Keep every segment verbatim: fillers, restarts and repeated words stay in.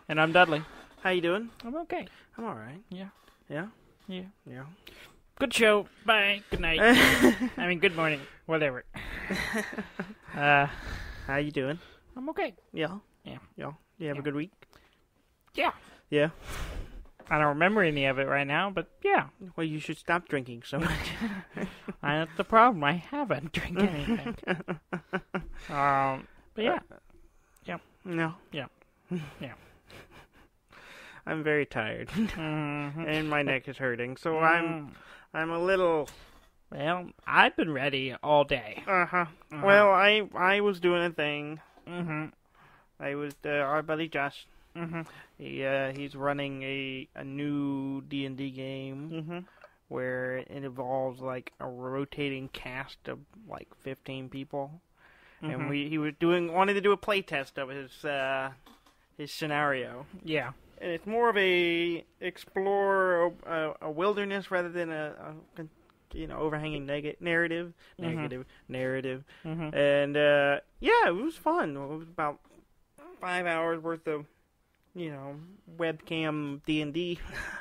And I'm Dudley. How you doing? I'm okay. I'm all right. Yeah. Yeah? Yeah. Yeah. Good show. Bye. Good night. I mean, good morning. Whatever. uh, How you doing? I'm okay. Yeah. Yeah. Yeah. You have Yeah. a good week? Yeah. Yeah. I don't remember any of it right now, but yeah. Well, you should stop drinking so much. I, that's the problem. I haven't drank anything. um, but yeah. Yeah. No. Yeah. Yeah. I'm very tired. Mm-hmm. And my neck is hurting, so I'm I'm a little... Well, I've been ready all day. Uh-huh. Uh-huh. Well, I I was doing a thing. Mm-hmm. I was, uh, our buddy Josh, Mm-hmm. he, uh, he's running a, a new D and D game Mm-hmm. where it involves, like, a rotating cast of, like, fifteen people. Mm-hmm. And we he was doing wanted to do a play test of his uh, his scenario. Yeah. And it's more of a explore a, a wilderness rather than a, a you know overhanging neg- narrative, Mhm. negative narrative. Mm-hmm. And uh, yeah, it was fun. It was about five hours worth of you know webcam D and D.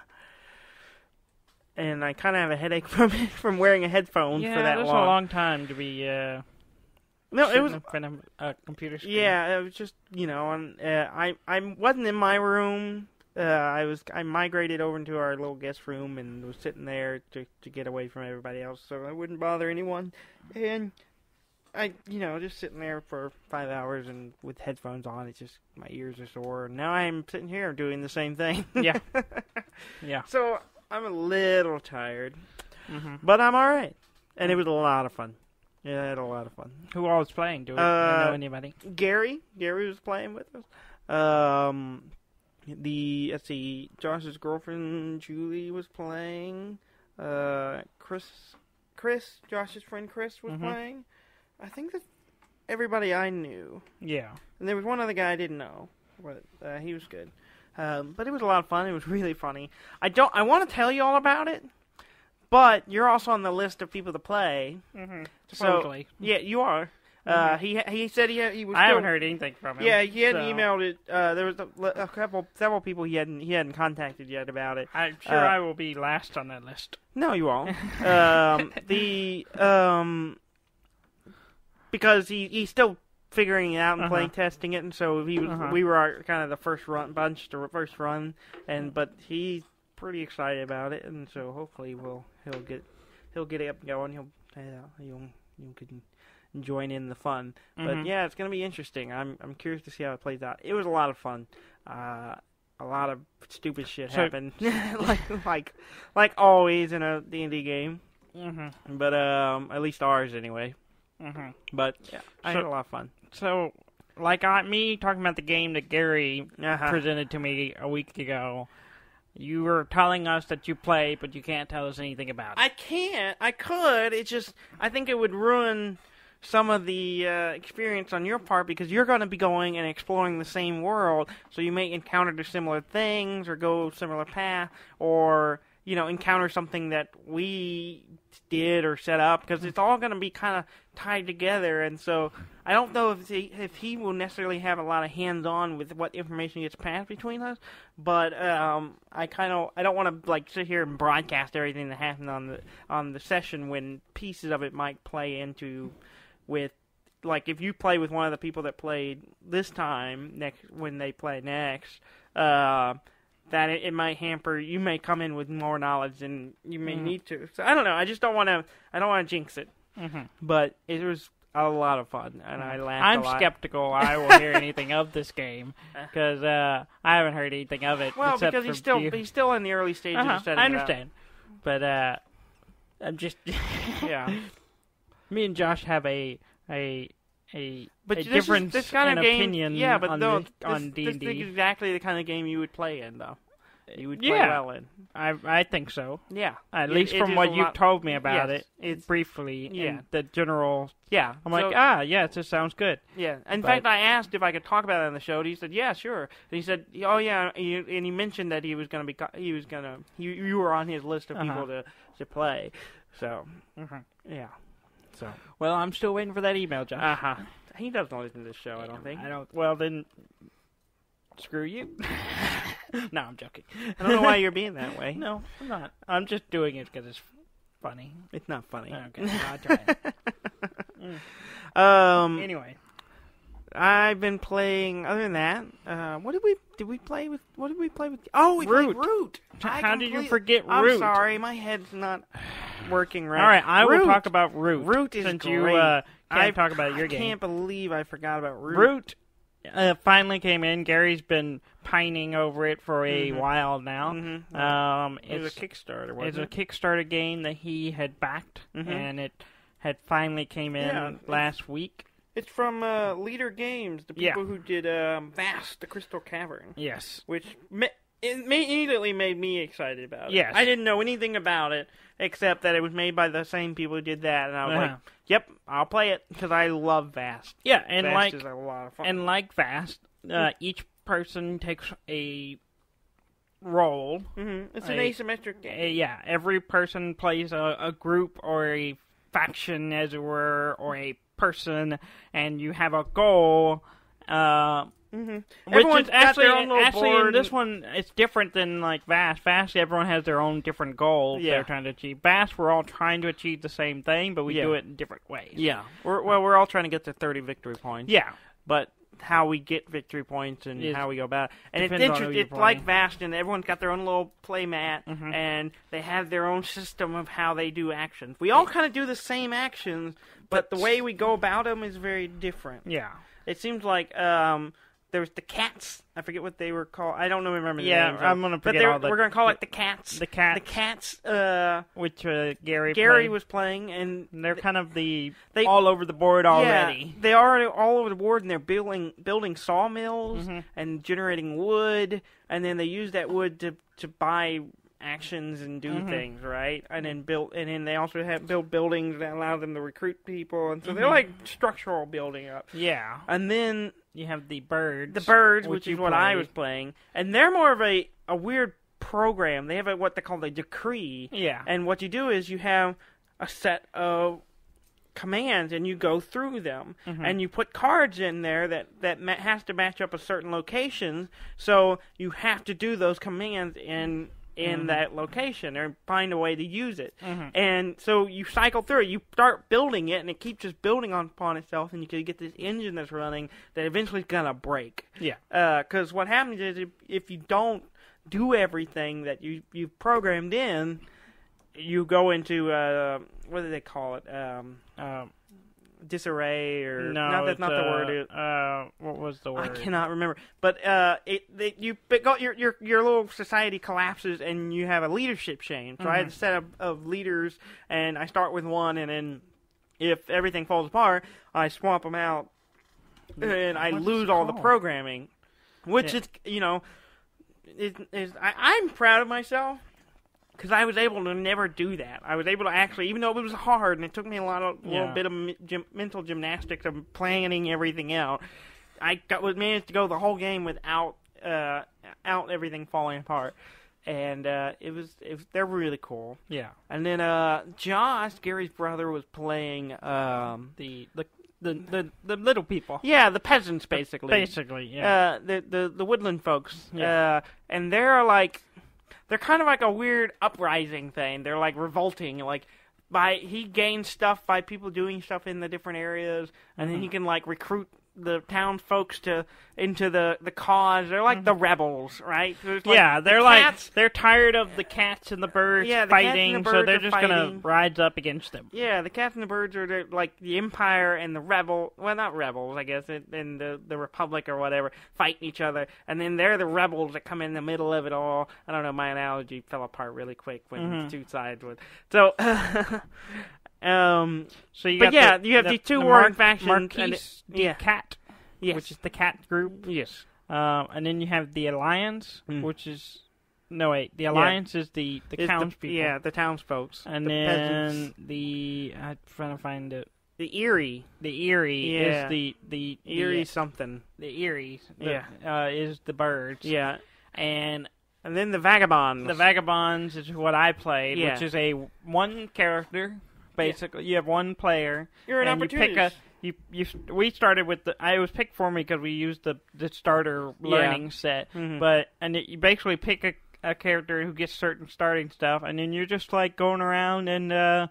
And I kind of have a headache from it, from wearing a headphone Yeah, for that that's long. a long time to be. Uh, No, it was in front of a computer screen. Yeah, it was just you know, on, uh, I I wasn't in my room. Uh, I was I migrated over into our little guest room and was sitting there to to get away from everybody else, so I wouldn't bother anyone. And I you know just sitting there for five hours and with headphones on, it's just my ears are sore. And now I'm sitting here doing the same thing. Yeah. Yeah. So I'm a little tired, Mm-hmm. but I'm all right, and it was a lot of fun. Yeah, I had a lot of fun. Who all was playing? Do we Uh, know anybody? Gary, Gary was playing with us. Um, the let's see, Josh's girlfriend Julie was playing. Uh, Chris, Chris, Josh's friend Chris was Mhm. playing. I think that everybody I knew, Yeah. and there was one other guy I didn't know, but uh, he was good. Um, but it was a lot of fun. It was really funny. I don't. I want to tell you all about it, but you're also on the list of people to play. Mm-hmm. So- Supposedly. Yeah, you are. Uh, he he said he he was. I still- haven't heard anything from him. Yeah, he hadn't so emailed it. Uh, there was a, a couple, several people he hadn't he hadn't contacted yet about it. I'm sure uh, I will be last on that list. No, you won't. um, the um, because he he's still figuring it out and Uh-huh. playing testing it, and so he was. Uh-huh. We were our, kind of the first run bunch, the first run, and but he's pretty excited about it, and so hopefully we'll he'll get he'll get it up and going. He'll yeah, he'll you can join in the fun. But Mhm. yeah, it's going to be interesting. I'm I'm curious to see how it plays out. It was a lot of fun. Uh, a lot of stupid shit So- happened, like like like always in a D and D game. Mm-hmm. But um, at least ours anyway. Mm-hmm. But yeah, I So- had a lot of fun. So, like I, me talking about the game that Gary Uh-huh. presented to me a week ago, you were telling us that you play, but you can't tell us anything about it. I can't. I could. It's just I think it would ruin some of the uh, experience on your part because you're going to be going and exploring the same world, so you may encounter the similar things or go similar path, or you know encounter something that we did or set up because it's all going to be kind of tied together. And so I don't know if he, if he will necessarily have a lot of hands-on with what information gets passed between us, but um, I kind of I don't want to like sit here and broadcast everything that happened on the on the session when pieces of it might play into with like if you play with one of the people that played this time next when they play next. Uh, that it, it might hamper. You may come in with more knowledge than you may Mhm. need to. So I don't know. I just don't want to. I don't want to jinx it. Mm-hmm. But it was a lot of fun, and I laughed I'm a lot. skeptical I will hear anything of this game because uh, I haven't heard anything of it. Well, except because for he's still you. he's still in the early stages Uh-huh, of setting I it up. understand, but uh, I'm just Yeah, me and Josh have a a a, but a this difference is, this kind in of game, opinion yeah, but on no, the, this, on D this and is D. exactly the kind of game you would play in, though. You would play Yeah. well in. I I think so. Yeah, At It- least it from is what a you've lot- told me about yes, it, it's briefly. yeah. in the general. yeah. I'm so- like, ah, yes, this sounds good. Yeah, in But- fact, I asked if I could talk about it on the show. And he said, "Yeah, sure." And he said, "Oh, yeah," and he, and he mentioned that he was going to be, co- he was going to, you, you were on his list of Uh-huh. people to to play. So, Mhm. yeah. So, Well, I'm still waiting for that email, Josh. uh huh. He doesn't listen to this show, I don't think. I don't. Well, then, screw you. No, I'm joking. I don't know why you're being that way. No, I'm not. I'm just doing it because it's funny. It's not funny. Okay, I'll try it. Um. Anyway. I've been playing. Other than that, uh, what did we did we play with? What did we play with? Oh, we Root. played Root. How I did you complete- forget I'm Root? sorry, my head's not working right. All right, I Root. will talk about Root. Root is since great. you uh, can't I talk about your I game. can't believe I forgot about Root. Root uh, finally came in. Gary's been pining over it for a Mhm. while now. Mhm. Um, It was it's a Kickstarter, it's wasn't a it? Kickstarter game that he had backed, Mhm. and it had finally came in Yeah, last week. It's from uh, Leader Games, the Yeah. people who did um, Vast, the Crystal Cavern, Yes. which ma- it ma- immediately made me excited about it. Yes. I didn't know anything about it except that it was made by the same people who did that, and I was Uh-huh. like, "Yep, I'll play it," because I love Vast. Yeah, and Vast like is a lot of fun. and like Vast, uh, each person takes a role. Mm-hmm. It's an I- asymmetric game. Uh, yeah, every person plays a, a group or a faction, as it were, or a person, and you have a goal. Uh, Mm-hmm. which Everyone's is got actually, their own little actually board in this and- one, it's different than like Vast. Vast, everyone has their own different goals Yeah. they're trying to achieve. Vast, we're all trying to achieve the same thing, but we Yeah. do it in different ways. Yeah, we're, well, we're all trying to get to thirty victory points. Yeah. But how we get victory points and Is- how we go about it. And it's depends on who interesting. you're It's like playing. Vast, and everyone's got their own little play mat, Mhm. and they have their own system of how they do actions. We all kind of do the same actions, but the way we go about them is very different. Yeah. It seems like um, there's the cats. I forget what they were called. I don't know. Remember the Yeah, names. I'm gonna But forget they were- all the- we're gonna call it the cats. The cat, The cats. Uh, which uh, Gary Gary played. was playing, and And they're kind of the They- all over the board already. Yeah, they are all over the board, and they're building building sawmills Mhm. and generating wood, and then they use that wood to to buy actions and do Mhm. things, right? And then build, and then they also have build buildings that allow them to recruit people, and so they're Mhm. like structural building up. Yeah. And then You have the birds. the birds, which, you is what I play. was playing, and they're more of a a weird program. They have a, what they call the decree. Yeah. And what you do is you have a set of commands, and you go through them, Mhm. and you put cards in there that that ma- has to match up a certain locations. So you have to do those commands in in Mhm. that location, or find a way to use it. Mhm. And so you cycle through it. You start building it, and it keeps just building on upon itself, and you can get this engine that's running that eventually is gonna break. Yeah. Because what happens is if, if you don't do everything that you you've programmed in, you go into uh, what do they call it? Um, Um, disarray or no, not, that's it's, not the uh, word. It, Uh, what was the I word? cannot remember. But uh, it, it you but go, your your your little society collapses, and you have a leadership change. So I had a Mhm. set of, of leaders, and I start with one, and then if everything falls apart, I swap them out, and I What is lose it all the called? programming, which Yeah. is you know, is is I, I'm proud of myself. Because I was able to never do that. I was able to actually, even though it was hard and it took me a lot of, Yeah. little bit of mi- gym, mental gymnastics of planning everything out, I got was managed to go the whole game without uh, out everything falling apart, and uh, it was it was, they're really cool. Yeah. And then uh, Josh, Gary's brother, was playing. Um, The the the the, the little people. yeah, the peasants basically. Basically, yeah. Uh, the, the the woodland folks. Yeah. Uh, and they're like, they're kind of like a weird uprising thing. They're like revolting. Like, by he gains stuff by people doing stuff in the different areas, and then he can like recruit the town folks to into the the cause. They're like the rebels, right? So it's like yeah, the they're like cats- they're tired of the cats and the birds Yeah, the cats and fighting, the so birds they're are just fighting. gonna rise up against them. Yeah, the cats and the birds are the, like the empire and the rebel. Well, not rebels, I guess, and, and the the republic or whatever fighting each other, and then they're the rebels that come in the middle of it all. I don't know. My analogy fell apart really quick when Mhm. two sides would. So, um, So you But got yeah, the, you have the, these two the warring Mar- factions, Marquise and it- the yeah. cat, yes, which is the cat group. yes, Um, and then you have the Alliance, Mm. which is no wait, the Alliance is the the It's townspeople. yeah, the townsfolk, And the then peasants. the I'm trying to find it. the Erie, The Erie Yeah. is the the the, Erie something, The Erie, the, Yeah. uh, is the birds. yeah, And and then the vagabonds, the Vagabonds is what I played, Yeah. which is a one character. Basically, you have one player. You're an and you pick a opportunist. You, you, we started with the. I was picked for me because we used the the starter learning Yeah. set. Mhm. But and it, you basically pick a, a character who gets certain starting stuff, and then you're just like going around and uh,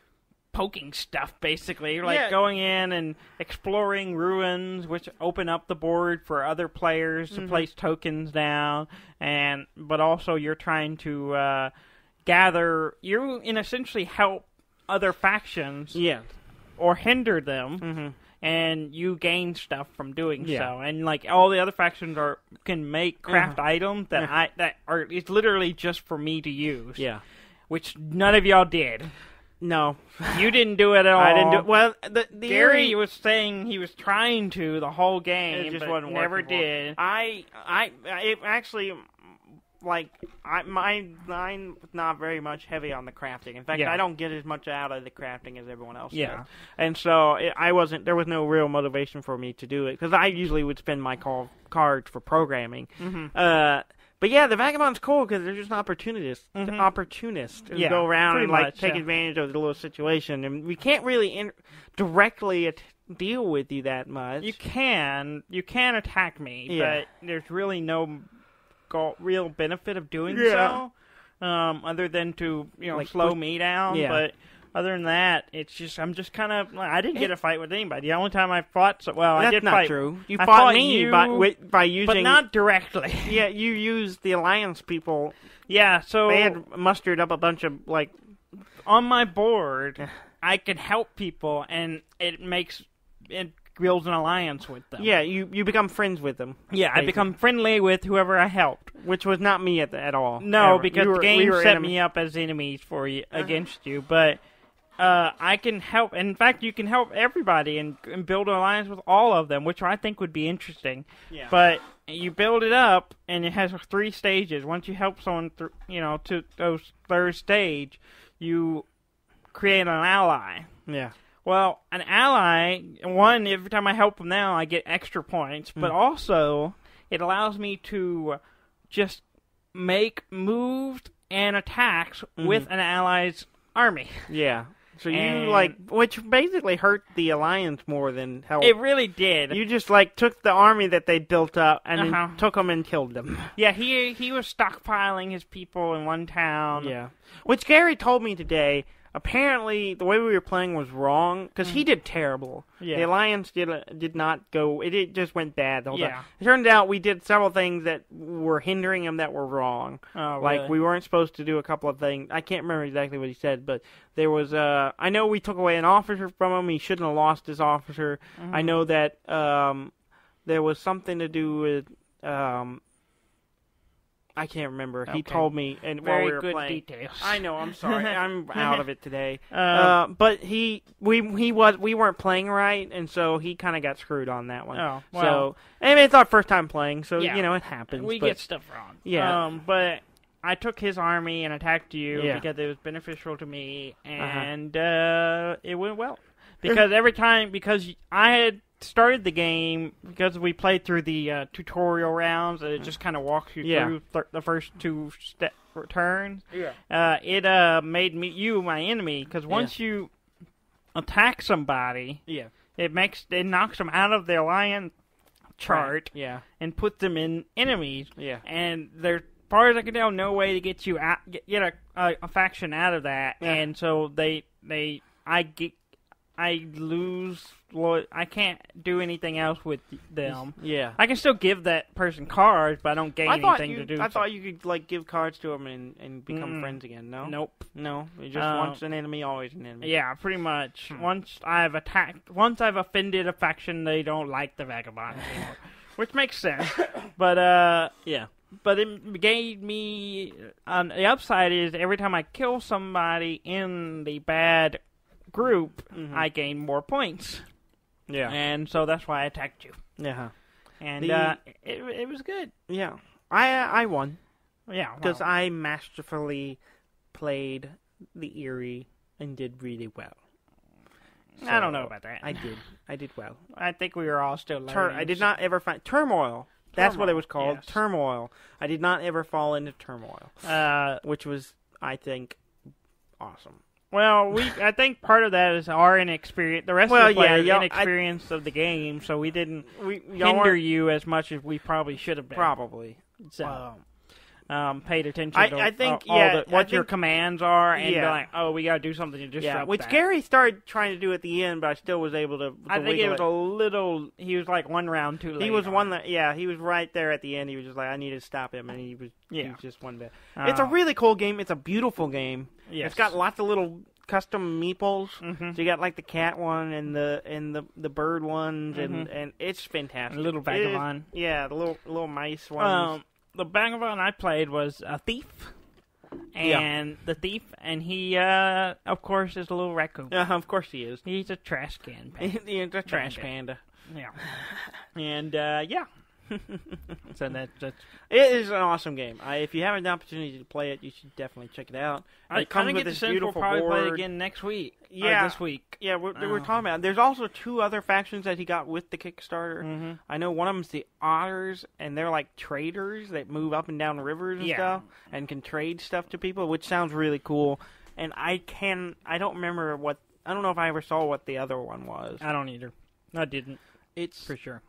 poking stuff. Basically, you're like Yeah. going in and exploring ruins, which open up the board for other players to Mhm. place tokens down, and but also you're trying to uh, gather. You in essentially help other factions Yeah. or hinder them, Mm-hmm. and you gain stuff from doing Yeah. so. And like all the other factions are can make craft Uh-huh. items that Uh-huh. I that are it's literally just for me to use. Yeah. Which none of y'all did. No. You didn't do it at all. I didn't do well. The, the Gary Eerie- was saying he was trying to the whole game, It just but wasn't never working for him. did. I, I, it actually, like, I, my, mine was not very much heavy on the crafting. In fact, Yeah. I don't get as much out of the crafting as everyone else Yeah. does. And so it, I wasn't, there was no real motivation for me to do it, because I usually would spend my call, cards for programming. Mm-hmm. Uh, but yeah, the Vagabond's cool because they're just opportunists, Mhm. opportunists who Yeah, go around pretty and like much, take yeah. advantage of the little situation, and we can't really in- directly at- deal with you that much. You can you can attack me, Yeah. but there's really no go- real benefit of doing Yeah. so, um, other than to you know Like, slow push- me down. Yeah. But other than that, it's just I'm just kind of like, I didn't get It- a fight with anybody. The only time I fought, so well, That's I did not fight, true. You I fought, fought me you, by with, by using, but not directly. yeah. You used the Alliance people. Yeah, so They had mustered up a bunch of like, on my board, I can help people, and it makes it builds an alliance with them. yeah. You you become friends with them. yeah, I basically. become friendly with whoever I helped. Which was not me at, the, at all. No, ever. because You were- the game we were set enemy- me up as enemies for you Uh-huh. against you, but uh, I can help. In fact, you can help everybody and, and build an alliance with all of them, which I think would be interesting. Yeah. But you build it up, and it has three stages. Once you help someone, th- you know, to those third stage, you create an ally. yeah. Well, an ally, one, every time I help them now, I get extra points, but Mm. also it allows me to just make moves and attacks Mhm. with an ally's army. Yeah. So you And- like, which basically hurt the Alliance more than helped. It really did. You just like took the army that they built up and Uh-huh. then took them and killed them. yeah, he he was stockpiling his people in one town. Yeah. Which Gary told me today. Apparently, the way we were playing was wrong because he did terrible. Yeah. The Alliance did uh, did not go. It, it just went bad the whole Yeah. time. It turned out we did several things that were hindering him that were wrong. Oh, Like really? we weren't supposed to do a couple of things. I can't remember exactly what he said, but there was. Uh, I know we took away an officer from him. He shouldn't have lost his officer. Mhm. I know that um, there was something to do with. Um, I can't remember. He Okay. told me, and Very while we were good playing. details. I know. I'm sorry. I'm out of it today. Uh, Uh, but he, we, he was. We weren't playing right, and so he kind of got screwed on that one. oh, well, so I mean, it's our first time playing, so Yeah. you know it happens. we but, get stuff wrong. Yeah. Um, but I took his army and attacked you Yeah. because it was beneficial to me, Uh-huh. and uh, it went well. Because every time, because I had started the game, because we played through the uh, tutorial rounds, and it just kind of walks you Yeah. through th- the first two step turns. Yeah. Uh, it uh, made me you my enemy because once you attack somebody, Yeah. it makes it knocks them out of the alliance chart Yeah. and puts them in enemies. Yeah. And there's, as far as I can tell, no way to get you out, get, get a, a, a faction out of that. Yeah. And so they, they, I get, I lose. lo- I can't do anything else with them. Yeah. I can still give that person cards, but I don't gain I thought anything you. to do. I so. thought you could like give cards to him and, and become Mm. friends again. No. Nope. No. You just Uh, once an enemy, always an enemy. Yeah, pretty much. Hmm. Once I've attacked, once I've offended a faction, they don't like the vagabond anymore, which makes sense. But uh, Yeah. but it gave me on the upside is every time I kill somebody in the bad group, Mhm. I gain more points, Yeah. and so that's why I attacked you. Yeah. And The- uh, it it was good. Yeah. I I won Yeah, because well, I masterfully played the Eerie and did really well. I don't know So, about that. I did. I did well. I think we were all still learning. Tur- I did not ever find turmoil. That's what it Turmoil, was called. yes. Turmoil. I did not ever fall into turmoil, Uh, which was, I think, awesome. Well, we I think part of that is our inexperience. The rest Well, of the yeah, players' y'all- inexperience of the game, so we didn't We y'all hinder weren't- you as much as we probably should have been. probably. So, Um, um, paid attention I- to I think, uh, all yeah, the, what I your think- commands are, and Yeah. be like, oh, we got to do something to disrupt yeah, which that. Gary started trying to do at the end, but I still was able to. to I think wiggle it was a little. He was like one round too late. He was on one it. that, yeah, he was right there at the end. He was just like, I need to stop him, and he was, he Yeah. was just one bit. Uh, It's a really cool game. It's a beautiful game. Yes. It's got lots of little custom meeples. Mhm. So you got like the cat one and the and the the bird ones, and Mhm. and it's fantastic. A little It is- vagabond. yeah, the little little mice ones. Um, the vagabond I played was a thief, and the thief, and he, uh, of course, is a little raccoon. Uh, of course he is. He's a trash can. panda. Yeah, the trash Panda. panda. Yeah, and uh, yeah. So that that's. It is an awesome game. I, if you have an opportunity to play it, you should definitely check it out. I It comes kind of with get the this sense we'll beautiful probably play it board. again next week. or Yeah. this week. Yeah, we're, we're Oh. talking about. There's also two other factions that he got with the Kickstarter. Mm-hmm. I know one of them's the Otters, and they're like traders that move up and down rivers and Yeah. stuff, and can trade stuff to people, which sounds really cool. And I can, I don't remember what. I don't know if I ever saw what the other one was. I don't either. I didn't It's for sure.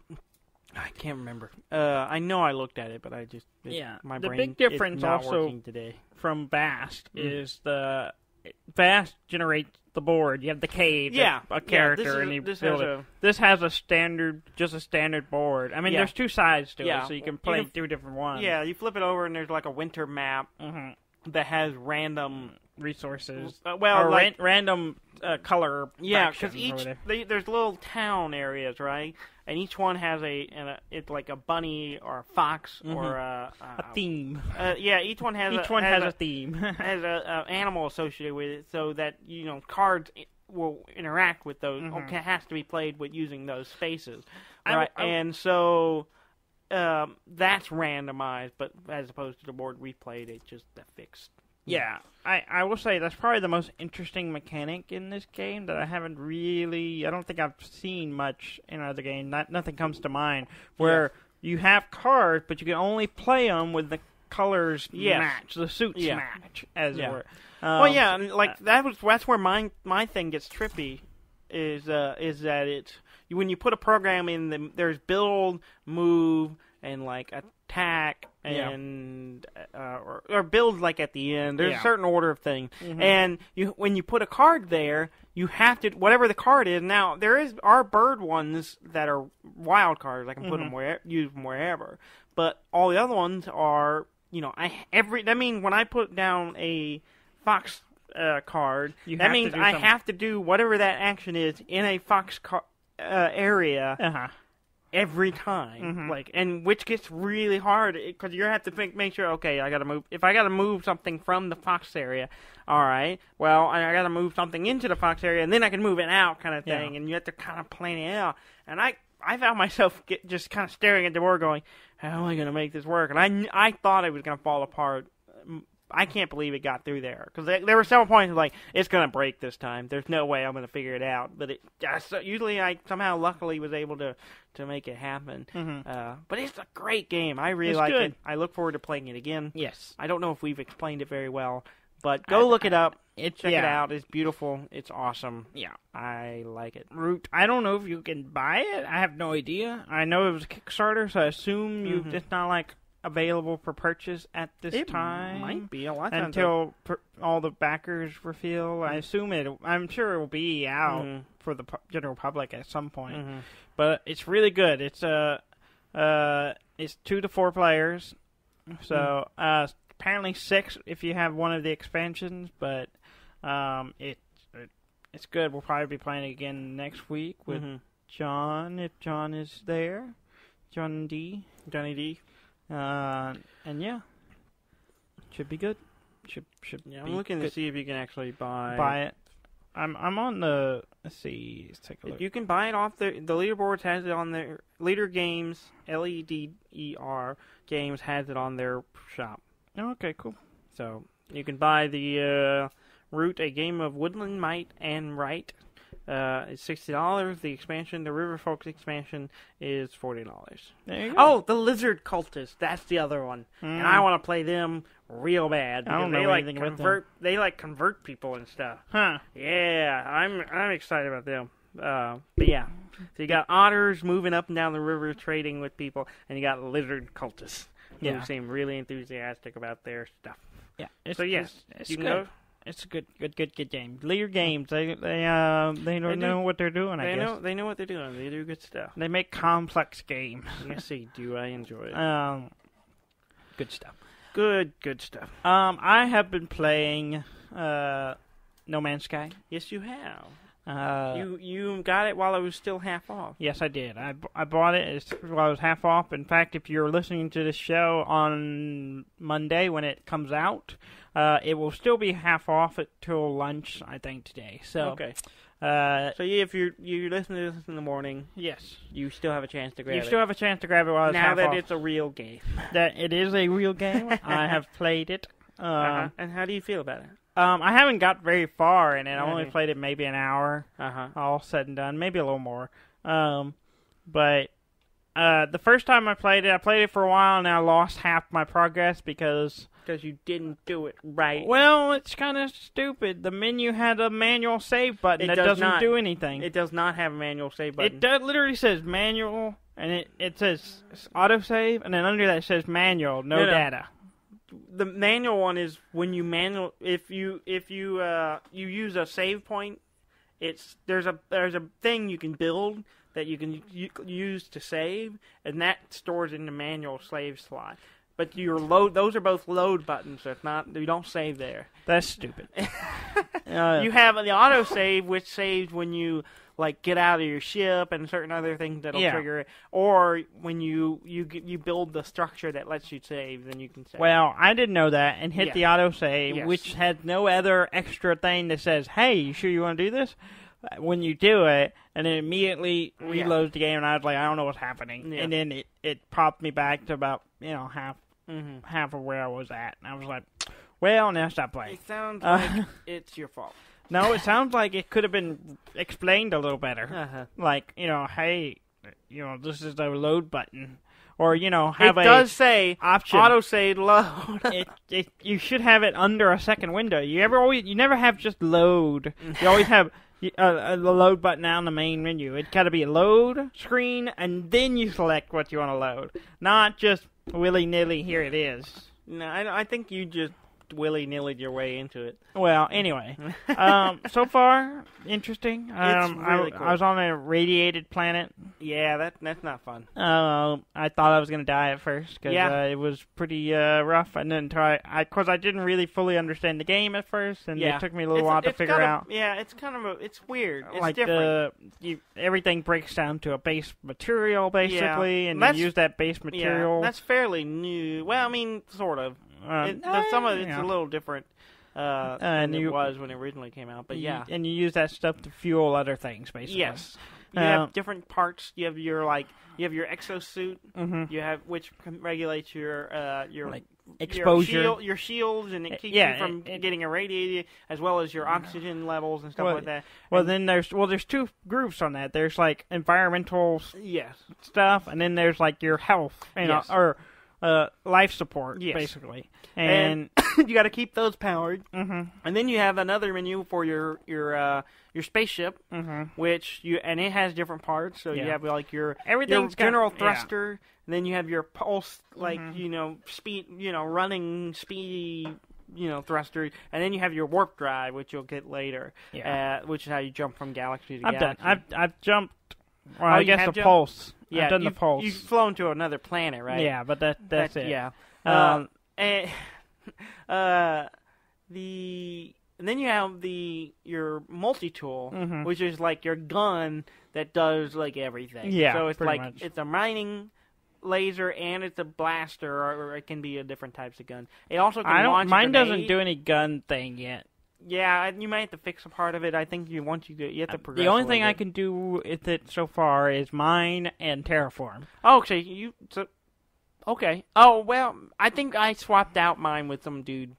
I can't remember. Uh, I know I looked at it, but I just it, Yeah. My The brain big difference is not also- working today. From Vast Mm. is the Vast generates the board. You have the cave, Yeah, a yeah, character, this is- and you this build has it. a- This has a standard, just a standard board. I mean, Yeah. there's two sides to Yeah. it, so you can You play can- two different ones. Yeah, you flip it over and there's like a winter map hmm that has random. Resources. Uh, well, or like ran- random uh, color. yeah, because factions or each whatever. they, there's little town areas, right? And each one has a, and a it's like a bunny or a fox or a, a theme. Uh, yeah, each one has Each a, one has, a, a theme. has a, a animal associated with it, so that you know cards i- will interact with those. Mhm. Okay, has to be played with using those spaces, I right? w- I w- and so um, that's randomized, but as opposed to the board we played, it just that fixed. Yeah, I, I will say that's probably the most interesting mechanic in this game that I haven't really. I don't think I've seen much in other games. Not, nothing comes to mind where you have cards, but you can only play them with the colors Yes. match, the suits Yeah. match, as Yeah. it were. Well, Um, yeah, and like uh, that was that's where my my thing gets trippy, is uh is that it's when you put a program in, the, there's build, move, and like attack, Yeah. and uh, or, or build like at the end. There's Yeah. a certain order of things, Mhm. and you when you put a card there, you have to whatever the card is. Now there is are bird ones that are wild cards. I can put Mhm. them where use them wherever, but all the other ones are you know I every that means when I put down a fox uh, card, You that have to means do I some- have to do whatever that action is in a fox car, uh, area uh-huh. every time. Mhm. Like, and which gets really hard because you have to think, make sure. Okay, I got to move. If I got to move something from the fox area, all right. Well, I, I got to move something into the fox area, and then I can move it out, kind of Yeah. thing. And you have to kind of plan it out. And I, I found myself get, just kind of staring at the board, going, "How am I going to make this work?" And I, kn- I thought it was going to fall apart. I can't believe it got through there because there were several points like it's gonna break this time. There's no way I'm gonna figure it out. But it just, usually I somehow luckily was able to to make it happen. Mhm. Uh, but it's a great game. I really It's like good. it. I look forward to playing it again. Yes. I don't know if we've explained it very well, but go I- look it up. It's Check yeah. it out. It's beautiful. It's awesome. Yeah. I like it. Root. I don't know if you can buy it. I have no idea. I know it was a Kickstarter, so I assume you Mhm. it's not like available for purchase at this It time. might be a lot of times until per, all the backers reveal. I assume it. I'm sure it will be out Mhm. for the pu- general public at some point. Mhm. But it's really good. It's uh, uh, it's two to four players. So uh, apparently six if you have one of the expansions. But um, it, it it's good. We'll probably be playing again next week with Mhm. John if John is there. John D. Johnny D. Uh, and yeah, should be good. Should should Yeah, be I'm looking good. to see if you can actually buy buy it. I'm I'm on the. Let's see. Let's take a If look. you can buy it off the the leaderboards has it on their Leader Games L E D E R Games has it on their shop. Oh, okay, cool. So you can buy the uh, Root, a game of woodland might and right. Uh, it's sixty dollars. The expansion, the River Folks expansion, is forty dollars. There you go. Oh, the Lizard Cultists. That's the other one, Mm. and I want to play them real bad. I don't because they know like anything about them. convert. They like convert people and stuff. Huh. Yeah, I'm I'm excited about them. Uh, but yeah, so you got otters moving up and down the river trading with people, and you got lizard cultists who Yeah. seem really enthusiastic about their stuff. Yeah. It's, So yes, it's, it's you can good. go. It's a good, good, good, good game. Lear Games. They, they, uh, they don't do- know what they're doing. I They guess know they know what they're doing. They do good stuff. they make complex games. Yes, they do. I enjoy it. Um, good stuff. Good, good stuff. Um, I have been playing uh, No Man's Sky. Yes, you have. Uh, you you got it while it was still half off. Yes, I did. I, b- I bought it it's, while it was half off. In fact, if you're listening to this show on Monday when it comes out, uh, it will still be half off until lunch, I think, today. So, Okay. uh, So yeah, if you're you listen to this in the morning, yes, you still have a chance to grab you it. still have a chance to grab it while it's now half that off. it's a real game. That it is a real game. I have played it. Um, Uh-huh. And how do you feel about it? um, I haven't got very far in it. I only Okay. played it maybe an hour. Uh huh. All said and done, maybe a little more. Um, but uh, the first time I played it, I played it for a while, and I lost half my progress because, Because you didn't do it right. well, it's kind of stupid. The menu had a manual save button It that does doesn't not. do anything. It does not have a manual save button. It does, literally says manual, and it, it says autosave, and then under that it says manual, no, No, no. data. The manual one is when you manual if you if you uh you use a save point, it's there's a there's a thing you can build that you can u- use to save, and that stores in the manual save slot. But your load those are both load buttons, so it's not you don't save there. That's stupid. uh, You have the auto save, which saves when you like get out of your ship and certain other things that'll Yeah. trigger it, or when you you get- you build the structure that lets you save, then you can save. Well, I didn't know that and hit Yes. the autosave, Yes. which has no other extra thing that says, hey, you sure you want to do this? Uh, When you do it, and it immediately Yeah. reloads the game, and I was like, I don't know what's happening. Yeah. And then it, it popped me back to about, you know, half hmm half of where I was at. And I was like, well, now stop playing. It sounds Uh, like it's your fault. No, it sounds like it could have been explained a little better. Uh-huh. Like, you know, hey, you know, this is the load button. Or, you know, have It a does say option. autosave load. it, it, you should have it under a second window. You ever always, you never have just load. You always have uh, the load button on the main menu. It's got to be a load screen, and then you select what you want to load, not just willy nilly. Here it is. No, I, I think you just willy nilly your way into it. Well, anyway, um, so far interesting. Um, really I, cool. I was on a radiated planet. Yeah, that that's not fun. Uh, I thought I was gonna die at first because Yeah. uh, it was pretty uh, rough, and then try. I, cause I didn't really fully understand the game at first, and Yeah, it took me a little It's- while to it's figure got a- out. Yeah, it's kind of a, it's weird. It's like different. the you, everything breaks down to a base material basically, and That's- you use that base material. Yeah, that's fairly new. Well, I mean, sort of. um, It, the, some of it's yeah. a little different uh, And than you- it was when it originally came out. But You- yeah, and you use that stuff to fuel other things basically. yes, you Um, have different parts. You have your like, you have your exosuit. hmm You have which com- regulates your uh, your Like your exposure. shield, your shields, and it Uh, keeps yeah, you from it- it- getting irradiated, as well as your oxygen levels and stuff Well, like that. Well, And- then there's well, there's two groups on that. There's like environmental s- yes, stuff, and then there's like your health, you know, Yes. or uh, life support, Yes. basically. And, you got to keep those powered. mhm, And then you have another menu for your your uh, your spaceship, mhm. which you and it has different parts. So you Yeah. have like your your Everything's got- general yeah. thruster, and then you have your pulse, like Mhm. you know speed, you know running speedy, you know thruster, and then you have your warp drive, which you'll get later. Yeah. Uh, which is how you jump from galaxy to I've done. galaxy. I've I've jumped. Well, Oh, I you guess have the jumped? pulse. yeah, I've done you've, the pulse. You've flown to another planet, right? Yeah, but that that's That- it. Yeah. Um, Um, and, uh, the and then you have the your multi tool, Mhm. which is like your gun that does like everything. Yeah, so it's pretty like much. it's a mining laser and it's a blaster, or, or it can be a different types of gun. It also can I don't. launch a Mine doesn't grenade. do any gun thing yet. Yeah, you might have to fix a part of it. I think you once you get you have to progress. The only a thing little I bit. can do with it so far is mine and terraform. Oh, okay, you so okay. Oh well, I think I swapped out mine with some dude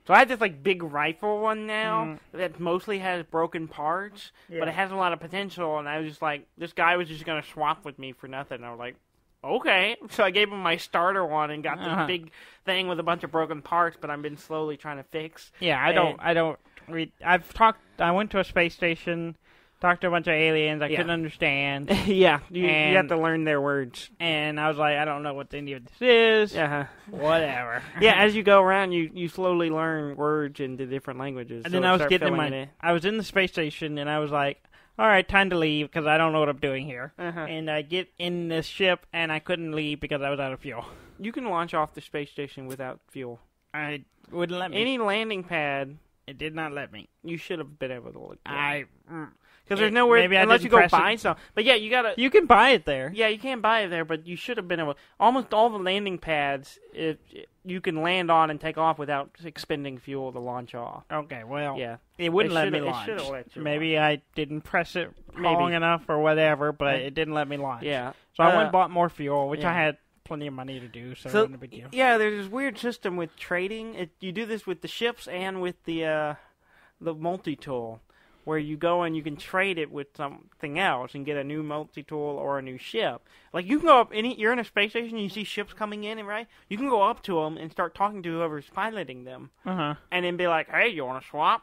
So I have this like big rifle one now Mm. that mostly has broken parts, Yeah. but it has a lot of potential. And I was just like, this guy was just gonna swap with me for nothing. And I was like, okay. So I gave him my starter one and got this Uh-huh. big thing with a bunch of broken parts, but I've been slowly trying to fix. Yeah, I don't. And- I don't. Read, I've talked. I went to a space station, talked to a bunch of aliens I Yeah. couldn't understand, yeah, you, you have And- to learn their words. and I was like, I don't know what any of this is. Yeah. Whatever. Yeah, as you go around, you, you slowly learn words into different languages. And so then I was start getting in filling my. it in. I was in the space station, and I was like, all right, time to leave because I don't know what I'm doing here. Uh-huh. And I get in this ship, and I couldn't leave because I was out of fuel. You can launch off the space station without fuel. I wouldn't let me. Any landing pad, It did not let me. you should have been able to look. I. mm. Because there's it- nowhere maybe I unless didn't you go press buy it. some. But yeah, you gotta. You can buy it there. Yeah, you can't buy it there, but you should have been able. Almost all the landing pads, it, you can land on and take off without expending fuel to launch off. Okay, well, Yeah, it wouldn't It let shoulda- me it launch. shoulda let you Maybe I didn't press it Maybe. long enough or whatever, but Right. it didn't let me launch. yeah. So I Uh, went and bought more fuel, which yeah. I had plenty of money to do, so, it So wasn't a big deal. yeah, there's this weird system with trading. It, you do this with the ships and with the uh, the multi-tool, where you go and you can trade it with something else and get a new multi-tool or a new ship. Like you can go up any, you're in a space station, and you see ships coming in, and right, you can go up to them and start talking to whoever's piloting them, Uh huh. and then be like, "Hey, you want to swap?"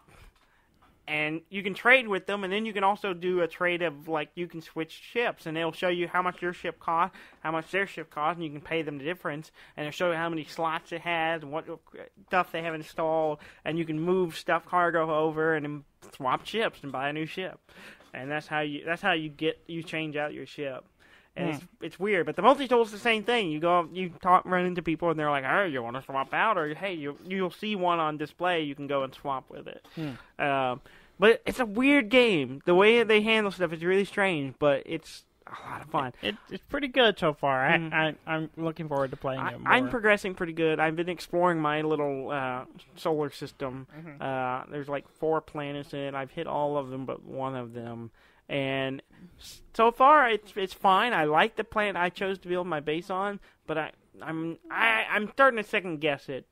And you can trade with them, and then you can also do a trade of like you can switch ships, and it'll show you how much your ship costs, how much their ship costs, and you can pay them the difference, and it'll show you how many slots it has and what stuff they have installed, and you can move stuff cargo over and then swap ships and buy a new ship, and that's how you that's how you get you change out your ship. And it's, it's weird, but the multi-tool's the same thing. You go, you talk, run into people, and they're like, "Hey, you want to swap out?" Or, "Hey, you you'll see one on display. You can go and swap with it." Hmm. Um, but it's a weird game. The way they handle stuff is really strange, but it's a lot of fun. It, it's pretty good so far. Mhm. I, I I'm looking forward to playing I, it more. I'm progressing pretty good. I've been exploring my little uh, solar system. Mhm. Uh, there's like four planets in it. I've hit all of them but one of them. And so far, it's it's fine. I like the planet I chose to build my base on, but I I'm I, I'm starting to second guess it.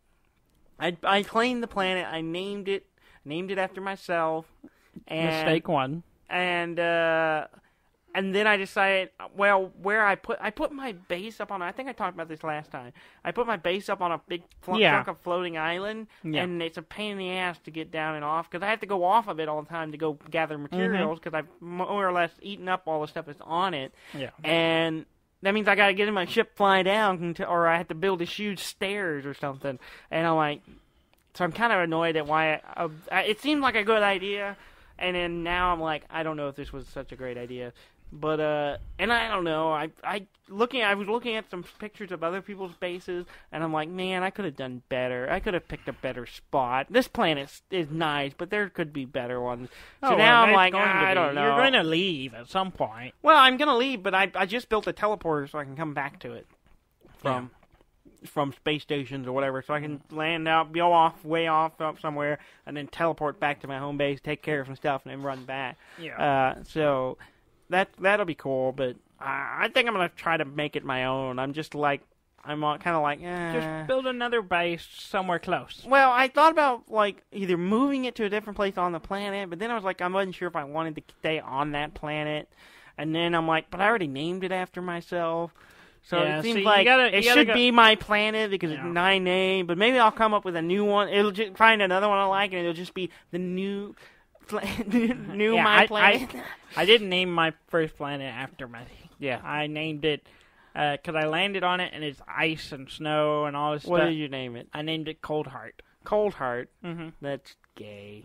I I claimed the planet. I named it. Named it after myself. And Mistake one. and uh, and then I decided, well, where I put I put my base up on. I think I talked about this last time. I put my base up on a big fl- Yeah. chunk of floating island, Yeah. and it's a pain in the ass to get down and off because I have to go off of it all the time to go gather materials because I've more or less eaten up all the stuff that's on it, Yeah. and that means I got to get in my ship, fly down, until- or I have to build these huge stairs or something. And I'm like, so I'm kind of annoyed at why I, I, it seemed like a good idea, and then now I'm like, I don't know if this was such a great idea. But uh, and I don't know. I I looking. I was looking at some pictures of other people's bases, and I'm like, man, I could have done better. I could have picked a better spot. This planet is, is nice, but there could be better ones. So Oh, now well, I'm it's like, going to I be. don't know. You're going to leave at some point. Well, I'm gonna leave, but I I just built a teleporter so I can come back to it from from space stations or whatever, so I can land out, go off, way off up somewhere, and then teleport back to my home base, take care of some stuff, and then run back. Yeah. Uh, so that that'll be cool, but I, I think I'm gonna try to make it my own. I'm just like I'm kind of like eh. Just build another base somewhere close. Well, I thought about like either moving it to a different place on the planet, but then I was like, I wasn't sure if I wanted to stay on that planet. And then I'm like, but I already named it after myself. So Yeah, it seems see, you like gotta- you it gotta should go- be my planet because Yeah. it's my name. But maybe I'll come up with a new one. It'll just find another one I like, and it'll just be the new, pla- new Yeah, my I- planet. I, I didn't name my first planet after my. yeah. I named it because I landed on it and it's ice and snow and all this What stuff. did you name it? I named it Cold Heart. Cold Heart. Mm-hmm. That's gay.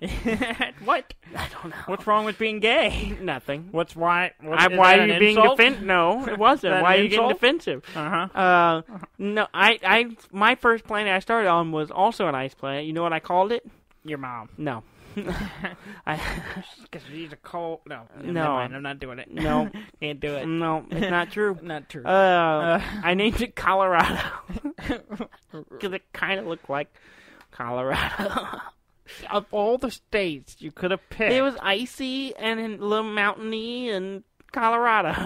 What? I don't know. What's wrong with being gay? Nothing. What's why? What's, I, is why that are an you being insult? defensive? No, it wasn't. That Why an are you getting insult? defensive? Uh-huh. Uh, no, I, I, my first planet I started on was also an ice planet. You know what I called it? Your mom. No. I, Because she's a cold. No. No. Never mind, I'm not doing it. No. Can't do it. no, it's not true. Not true. Uh, Uh. I named it Colorado because it kind of looked like Colorado. Of all the states you could have picked, It was icy and a little mountainy and Colorado.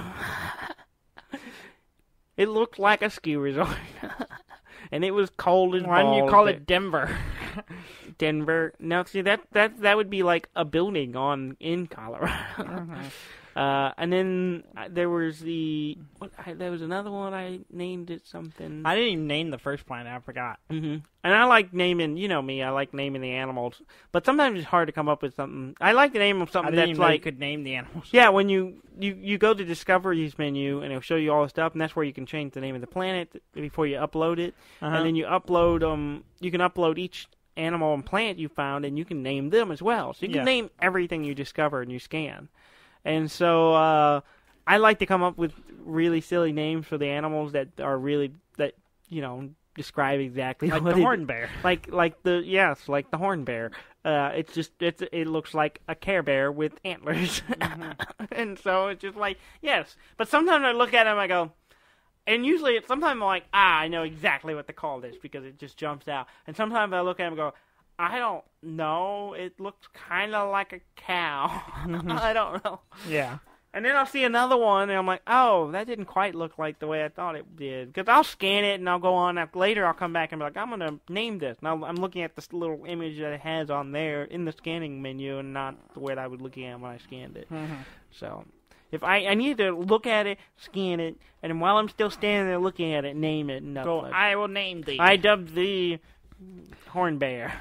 It looked like a ski resort. And it was cold as why didn't you balls call there. it Denver? Denver. No, see that that that would be like a building on in Colorado. Mhm. Uh, and then uh, there was the what, I, there was another one I named it something. I didn't even name the first planet. I forgot. hmm And I like naming, you know me, I like naming the animals. But sometimes it's hard to come up with something. I like the name of I something didn't that's even know you like, could name the animals. yeah, when you, you, you go to Discoveries menu and it'll show you all the stuff, and that's where you can change the name of the planet before you upload it. Uh-huh. And then you upload, um, you can upload each animal and plant you found, and you can name them as well. So you can Yeah. name everything you discover and you scan. And so uh, I like to come up with really silly names for the animals that are really that you know describe exactly like what the it- horn bear. like like the yes, like the horn bear. Uh, it's just it's it looks like a Care Bear with antlers, and so it's just like yes. But sometimes I look at them, I go, and usually it's sometimes I'm like ah, I know exactly what to call this because it just jumps out. And sometimes I look at them and go, I don't know. It looks kind of like a cow. I don't know. Yeah. And then I'll see another one, and I'm like, oh, that didn't quite look like the way I thought it did. Because I'll scan it, and I'll go on. Later, I'll come back and be like, I'm going to name this. Now, I'm looking at this little image that it has on there in the scanning menu and not the way I was looking at when I scanned it. Mm-hmm. So, if I, I need to look at it, scan it, and then while I'm still standing there looking at it, name it. And Go. upload. I will name thee. I dubbed the horn bear.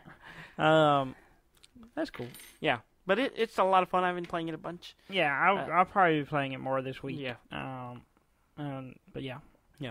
Um, that's cool. Yeah. But it, it's a lot of fun. I've been playing it a bunch. Yeah, I'll, Uh, I'll probably be playing it more this week. Yeah. Um, um, but yeah.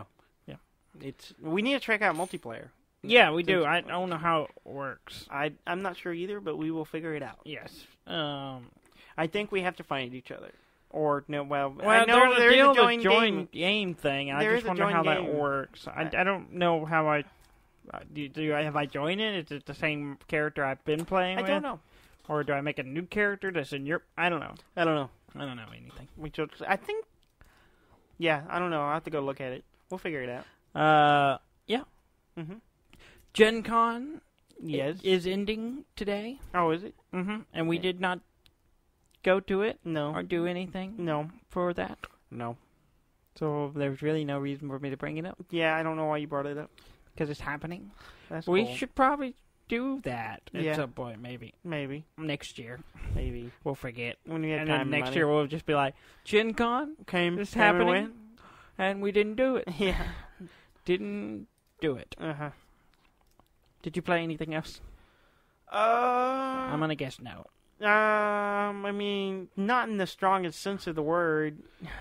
It's we need to check out multiplayer. Yeah, we do. I don't know how it works. I I'm not sure either, but we will figure it out. Yes. Um. I think we have to find each other. Or no, well, Well, I know there's a there's deal a with join, join game. game thing. and I There just is a wonder join how that game. works. I, I don't know how I. Uh, do, do I have I join it? Is it the same character I've been playing I with? don't know. Or do I make a new character that's in your? I don't know. I don't know. I don't know anything. We should, I think. Yeah, I don't know. I'll have to go look at it. We'll figure it out. Uh, Mm-hmm. Gen Con Yes. is ending today. Oh, is it? Mm-hmm. And we Yeah. did not go to it No. or do anything No. for that. No. So there's really no reason for me to bring it up Yeah, I don't know why you brought it up. because it's happening. That's We cool. should probably do that at Yeah. some point, maybe Maybe. next year. Maybe. We'll forget, When we have and time then and next money. year we'll just be like, Gen Con, Came, it's came and happening, went. and we didn't do it. Yeah. Didn't do it. Uh-huh. Did you play anything else? Uh, I'm gonna guess no. Um, I mean, not in the strongest sense of the word.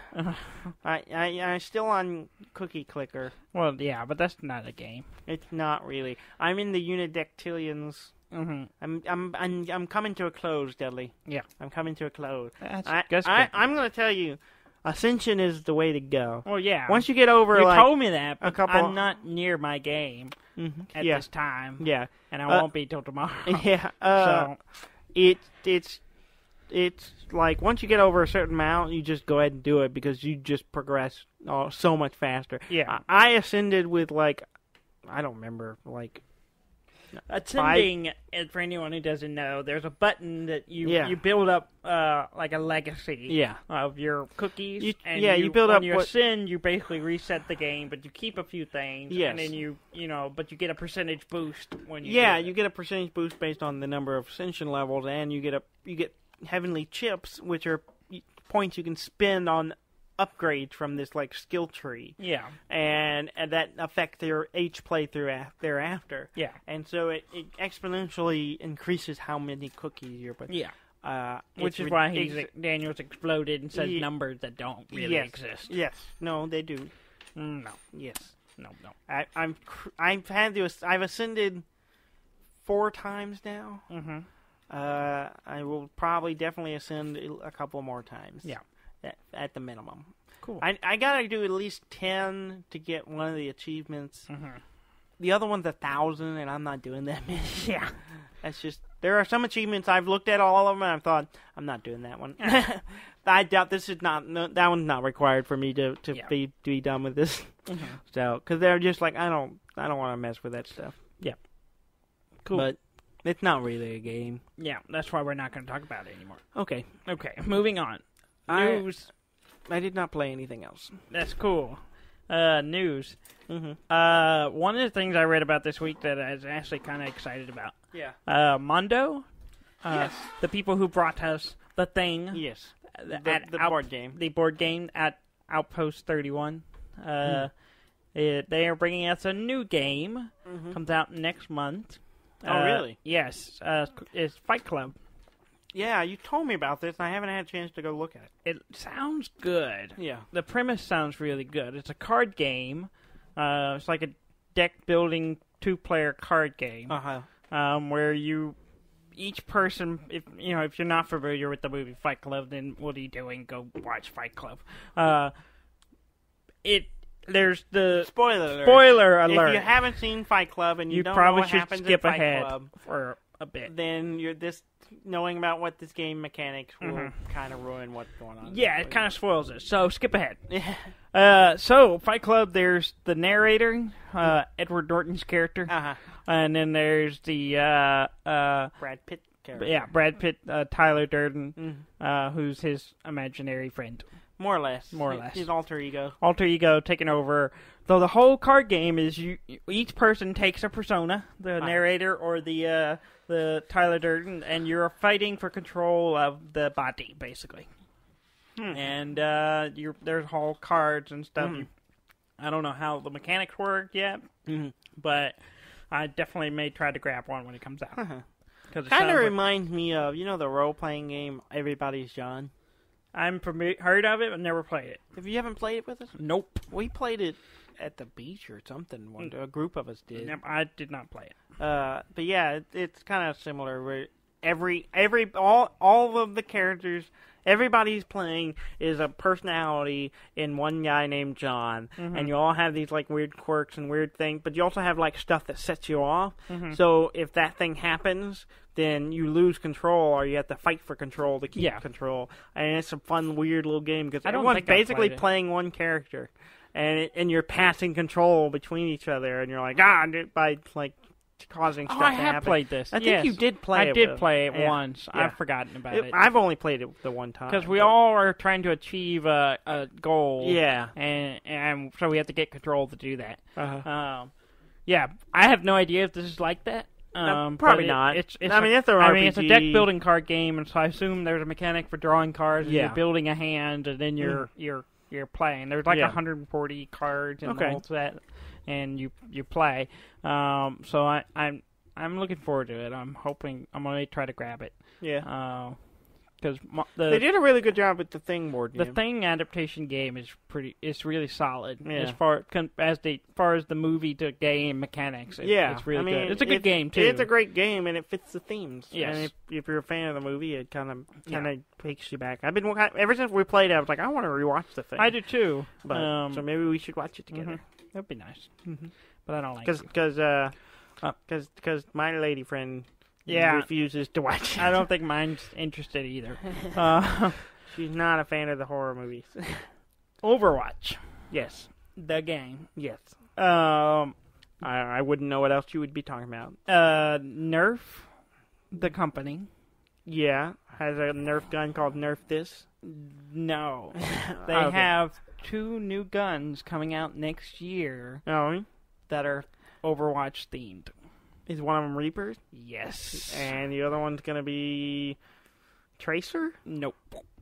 I, I, I'm still on Cookie Clicker. Well, yeah, but that's not a game. It's not really. I'm in the Unidactylians. Mm-hmm. I'm, I'm, I'm, I'm coming to a close, Dudley. Yeah. I'm coming to a close. That's, I, that's I, good. I'm gonna tell you, Ascension is the way to go. Well, yeah. Once you get over, you like, told me that, a but couple- I'm not near my game Mhm. at yeah, this time, yeah, and I Uh, won't be till tomorrow. yeah. Uh, so, it, it's, it's like once you get over a certain amount, you just go ahead and do it because you just progress oh, so much faster. yeah. I, I ascended with like, I don't remember, like, Ascending, and for anyone who doesn't know, there's a button that you Yeah. you build up uh, like a legacy yeah, of your cookies. You- and yeah, you build when up you what- ascend, you basically reset the game, but you keep a few things. Yes. And then you you know, but you get a percentage boost when you yeah. do it. You get a percentage boost based on the number of ascension levels, and you get a you get heavenly chips, which are points you can spend on upgrades from this like skill tree, Yeah. and, and that affect your each playthrough af- thereafter. Yeah. And so it, it exponentially increases how many cookies you're. But Yeah. uh, Which it's is why rid- he's ex- Daniel's exploded and says Ye- numbers that don't really yes. exist. Yes, no, they do. Mm, no, Yes, no, no. I, I'm. cr- I've had to. as- I've ascended four times now. Mm-hmm. Uh, I will probably definitely ascend a couple more times. Yeah. At, at the minimum. Cool. I I gotta do at least ten to get one of the achievements. Mm-hmm. The other one's a thousand, and I'm not doing that many. Yeah. That's just there are some achievements I've looked at all of them, and I've thought I'm not doing that one. I doubt this is not no, that one's not required for me to to Yeah. be to be done with this. Mm-hmm. So because they're just like I don't I don't want to mess with that stuff. Cool. But it's not really a game. Yeah, that's why we're not going to talk about it anymore. Okay, Okay, moving on. I- News. I did not play anything else. That's cool. Uh, news. Mm-hmm. Uh, one of the things I read about this week that I was actually kind of excited about. Yeah. Uh, Mondo. Uh, Yes. The people who brought us The Thing. Yes. at The, the Out- board game. The board game at Outpost thirty-one. Uh, it, they are bringing us a new game. Mm-hmm. Comes out next month. Oh, Uh, really? Yes. Uh, it's Fight Club. Yeah, you told me about this, and I haven't had a chance to go look at it. It sounds good. Yeah. The premise sounds really good. It's a card game. Uh, it's like a deck building two player card game. Uh-huh. Um, where you each person, if you know, if you're not familiar with the movie Fight Club, then what are you doing? Go watch Fight Club. Uh, it there's the Spoiler alert. spoiler alert. If you haven't seen Fight Club and you, You don't probably know what should happens skip in Fight ahead Club, for a bit. then you're this knowing about what this game mechanics will Mhm. kind of ruin what's going on. Yeah, it kind of spoils it. So skip ahead. of. Uh, so Fight Club, there's the narrator, uh, Edward Norton's character, uh-huh. and then there's the uh, uh, Brad Pitt character. yeah, Brad Pitt, uh, Tyler Durden, Mhm. uh, who's his imaginary friend. More or less. More or His- less. His alter ego. Alter ego taking over. So the whole card game is you. Each person takes a persona, the Ah. narrator or the uh, the Tyler Durden, and you're fighting for control of the body, basically. Hmm. And uh, you're there's whole cards and stuff. Mhm. You, I don't know how the mechanics work yet, Mhm. but I definitely may try to grab one when it comes out. Uh-huh. Because Kind of reminds me of, you know, the role-playing game Everybody's John. I'm fami- heard of it, but never played it. If you haven't played it with us, Nope. we played it at the beach or something. One, a group of us did. Nope, I did not play it. Uh, but yeah, it, it's kind of similar. Where every every all all of the characters, everybody's playing is a personality in one guy named John, Mhm. and you all have these like weird quirks and weird things. But you also have like stuff that sets you off. Mhm. So if that thing happens, then you lose control, or you have to fight for control to keep Yeah. control. And it's a fun, weird little game because I don't everyone's think I basically played it. playing one character. And it, and you're passing control between each other, and you're like ah by like causing Oh, stuff I to have happen. played this. I think yes. you did play I it. did with- play it yeah. once. Yeah. I've forgotten about It- it. I've only played it the one time Because we but- all are trying to achieve a, a goal. yeah And, and so we have to get control to do that. uh-huh. Um, yeah, I have no idea if this is like that. Um, probably but it- not. It's, it's I a- mean, it's a I mean, it's a deck R P G. building card game, and so I assume there's a mechanic for drawing cards. And Yeah. You're building a hand, and then you're you're you're playing. There's like Yeah. one hundred forty cards in Okay. the whole set, and you you play. Um, so I I'm I'm looking forward to it. I'm hoping I'm gonna try to grab it. yeah. Because They the did a really good job with the Thing board the game. Thing adaptation game is pretty. It's really solid Yeah. as far con- as the far as the movie to game mechanics. It, yeah, it's really I mean, good. It's a good it- game too. It's a great game, and it fits the themes. Yes. And if, if you're a fan of the movie, it kind of Yeah. kind of takes you back. I've been ever since we played it. I was like, I want to rewatch the Thing. I do too. But um, so maybe we should watch it together. mhm. That'd be nice. Mhm. But I don't like. Because it. because uh, Uh, cause, cause my lady friend Yeah. refuses to watch it. I don't think mine's interested either. uh, She's not a fan of the horror movies. Overwatch, yes, the game. yes. Um, I I wouldn't know what else you would be talking about. uh, Nerf, the company. Yeah, has a Nerf gun called Nerf This. No, they Okay. have two new guns coming out next year Oh, that are Overwatch themed. is one of them Reapers, Yes. and the other one's gonna be Tracer. Nope.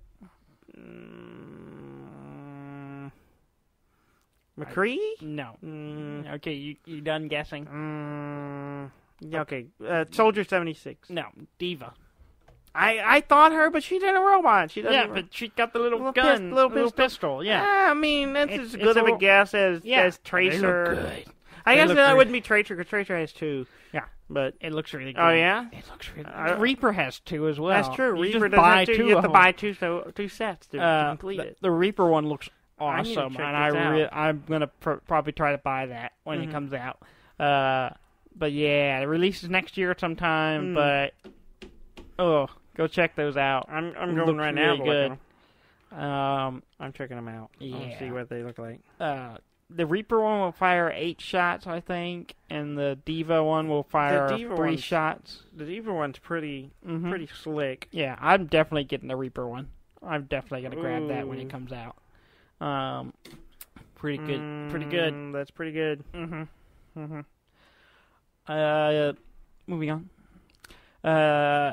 Mm, McCree. No. Mm, Okay, you you done guessing? mm, yeah, okay, uh, Soldier seventy-six. No, Diva. I I thought her, but she's in a robot. She doesn't. Yeah, but she got the little, Little gun, pis- little little pistol. pistol. Yeah. Ah, I mean, that's It's- as it's good a of a little- guess as Yeah. as They Tracer. look good. I They guess look that great. wouldn't be Tracer because Tracer has two. Yeah. But It looks really good. oh yeah, It looks really I- good. Reaper has two as well. that's true. You Reaper just does buy have two. two You have of to them. buy two so two sets to, to Uh, complete the, it. the Reaper one looks I need to awesome, check and this I out. re- I'm gonna pr- probably try to buy that when Mhm. it comes out. Uh, but yeah, it releases next year sometime. Mm. But oh, go check those out. I'm I'm It going looks right now. really to look at good. 'em. Um, I'm checking them out. I want to see Yeah. what they look like. uh, the Reaper one will fire eight shots, I think, and the Diva one will fire Diva three one's- shots. The Diva one's pretty Mhm. pretty slick. Yeah, I'm definitely getting the Reaper one. I'm definitely gonna grab that when Ooh. it comes out. Um, pretty good. Pretty good. Mm, That's pretty good. Mhm. Mhm. Uh, moving on. uh,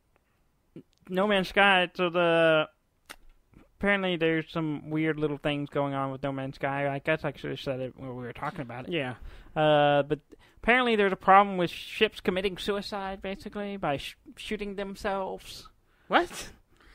No Man's Sky. So the apparently there's some weird little things going on with No Man's Sky. I guess I should have said it when we were talking about it. Yeah. Uh, but apparently there's a problem with ships committing suicide, basically by sh- shooting themselves. What?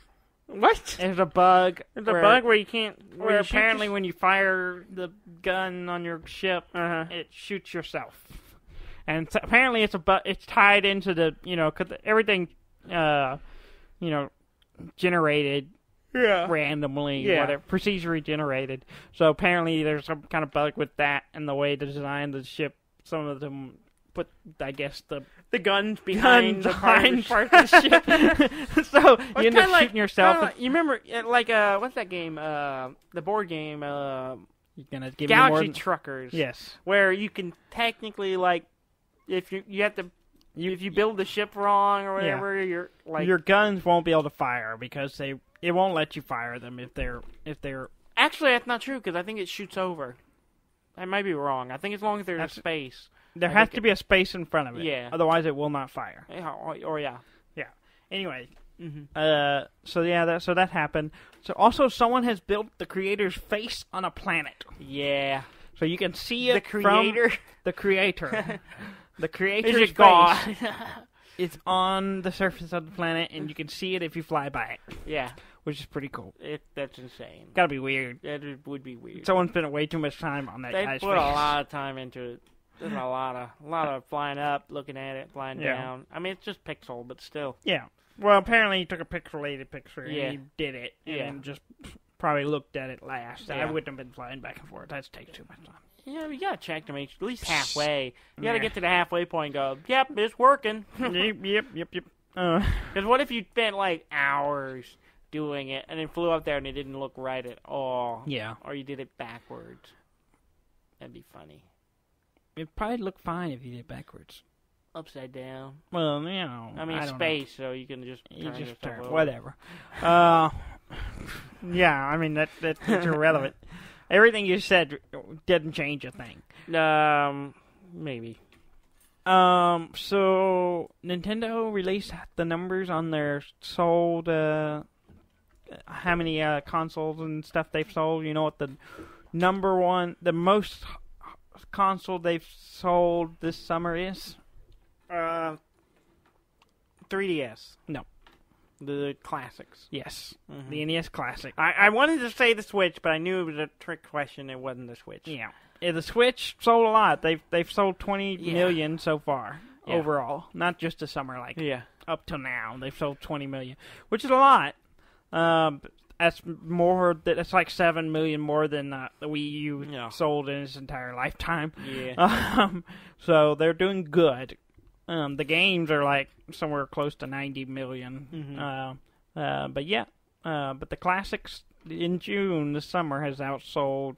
What? There's a bug. There's a where, bug where you can't. Where, Where you shoot apparently your- when you fire the gun on your ship, Uh-huh. it shoots yourself. And so apparently it's a bu- it's tied into the you know cause everything, uh, you know, generated Yeah. randomly, Yeah. whatever, procedurally generated. So apparently there's some kind of bug with that and the way to design the ship. Some of them put, I guess, the The guns gun behind the behind part part of the ship. So Well, you end up kinda like- shooting yourself. kinda like- you remember, uh, like, uh, what's that game? Uh, the board game, uh, You're gonna give me more. Galaxy Than, Truckers. yes. Where you can technically, like, if you you have to, if you build the ship wrong or whatever, you're like. Your guns won't be able to fire because they it won't let you fire them if they're if they're Actually, that's not true because I think it shoots over. I might be wrong. I think as long as there's That's- a space. there I has think to be a space in front of it. Yeah. Otherwise, it will not fire. Yeah, or, or yeah. Anyway, hmm uh, so yeah, that so that happened. So also, someone has built the creator's face on a planet, Yeah. so you can see it The creator from the creator. The creator's is a face god. is on the surface of the planet, and you can see it if you fly by it, yeah. which is pretty cool. It, that's insane. Gotta be weird. That is- would be weird. Someone spent way too much time on that They guy's put face. a lot of time into it. There's a lot of a lot of flying up, looking at it, flying Yeah. down. I mean, it's just pixel, but still. Yeah. Well, apparently he took a pixelated picture Yeah. and he did it, and Yeah. then just probably looked at it last. I Yeah. wouldn't have been flying back and forth. That'd take too much time. Yeah, you gotta check to make at least halfway. You gotta Yeah. get to the halfway point and go, yep, it's working. yep, yep, yep, yep. Uh, Because what if you spent like hours doing it and then flew up there and it didn't look right at all? yeah. Or you did it backwards. That'd be funny. It'd probably look fine if you did it backwards. Upside down. Well, you know. I mean, I don't space, so you can just Know. You turn just yourself turn over. whatever. Uh, yeah, I mean that that that's irrelevant. Everything you said didn't change a thing. Um, maybe. Um, so Nintendo released the numbers on their sold, uh, how many uh, consoles and stuff they've sold. You know what the number one, the most console they've sold this summer is? Uh, three D S. No. The classics. Yes, Mhm. the N E S Classic. I, I wanted to say the Switch, but I knew it was a trick question. It wasn't the Switch. Yeah, yeah the Switch sold a lot. They've they've sold twenty Yeah. million so far Yeah. overall, not just the summer. Like Yeah. up till now, they've sold twenty million, which is a lot. Um, that's more. That's like seven million more than uh, the Wii U Yeah. sold in its entire lifetime. Yeah. Um, so they're doing good. Um, the games are like somewhere close to ninety million. Mhm. Uh, uh, but yeah, uh, but the classics in June this summer has outsold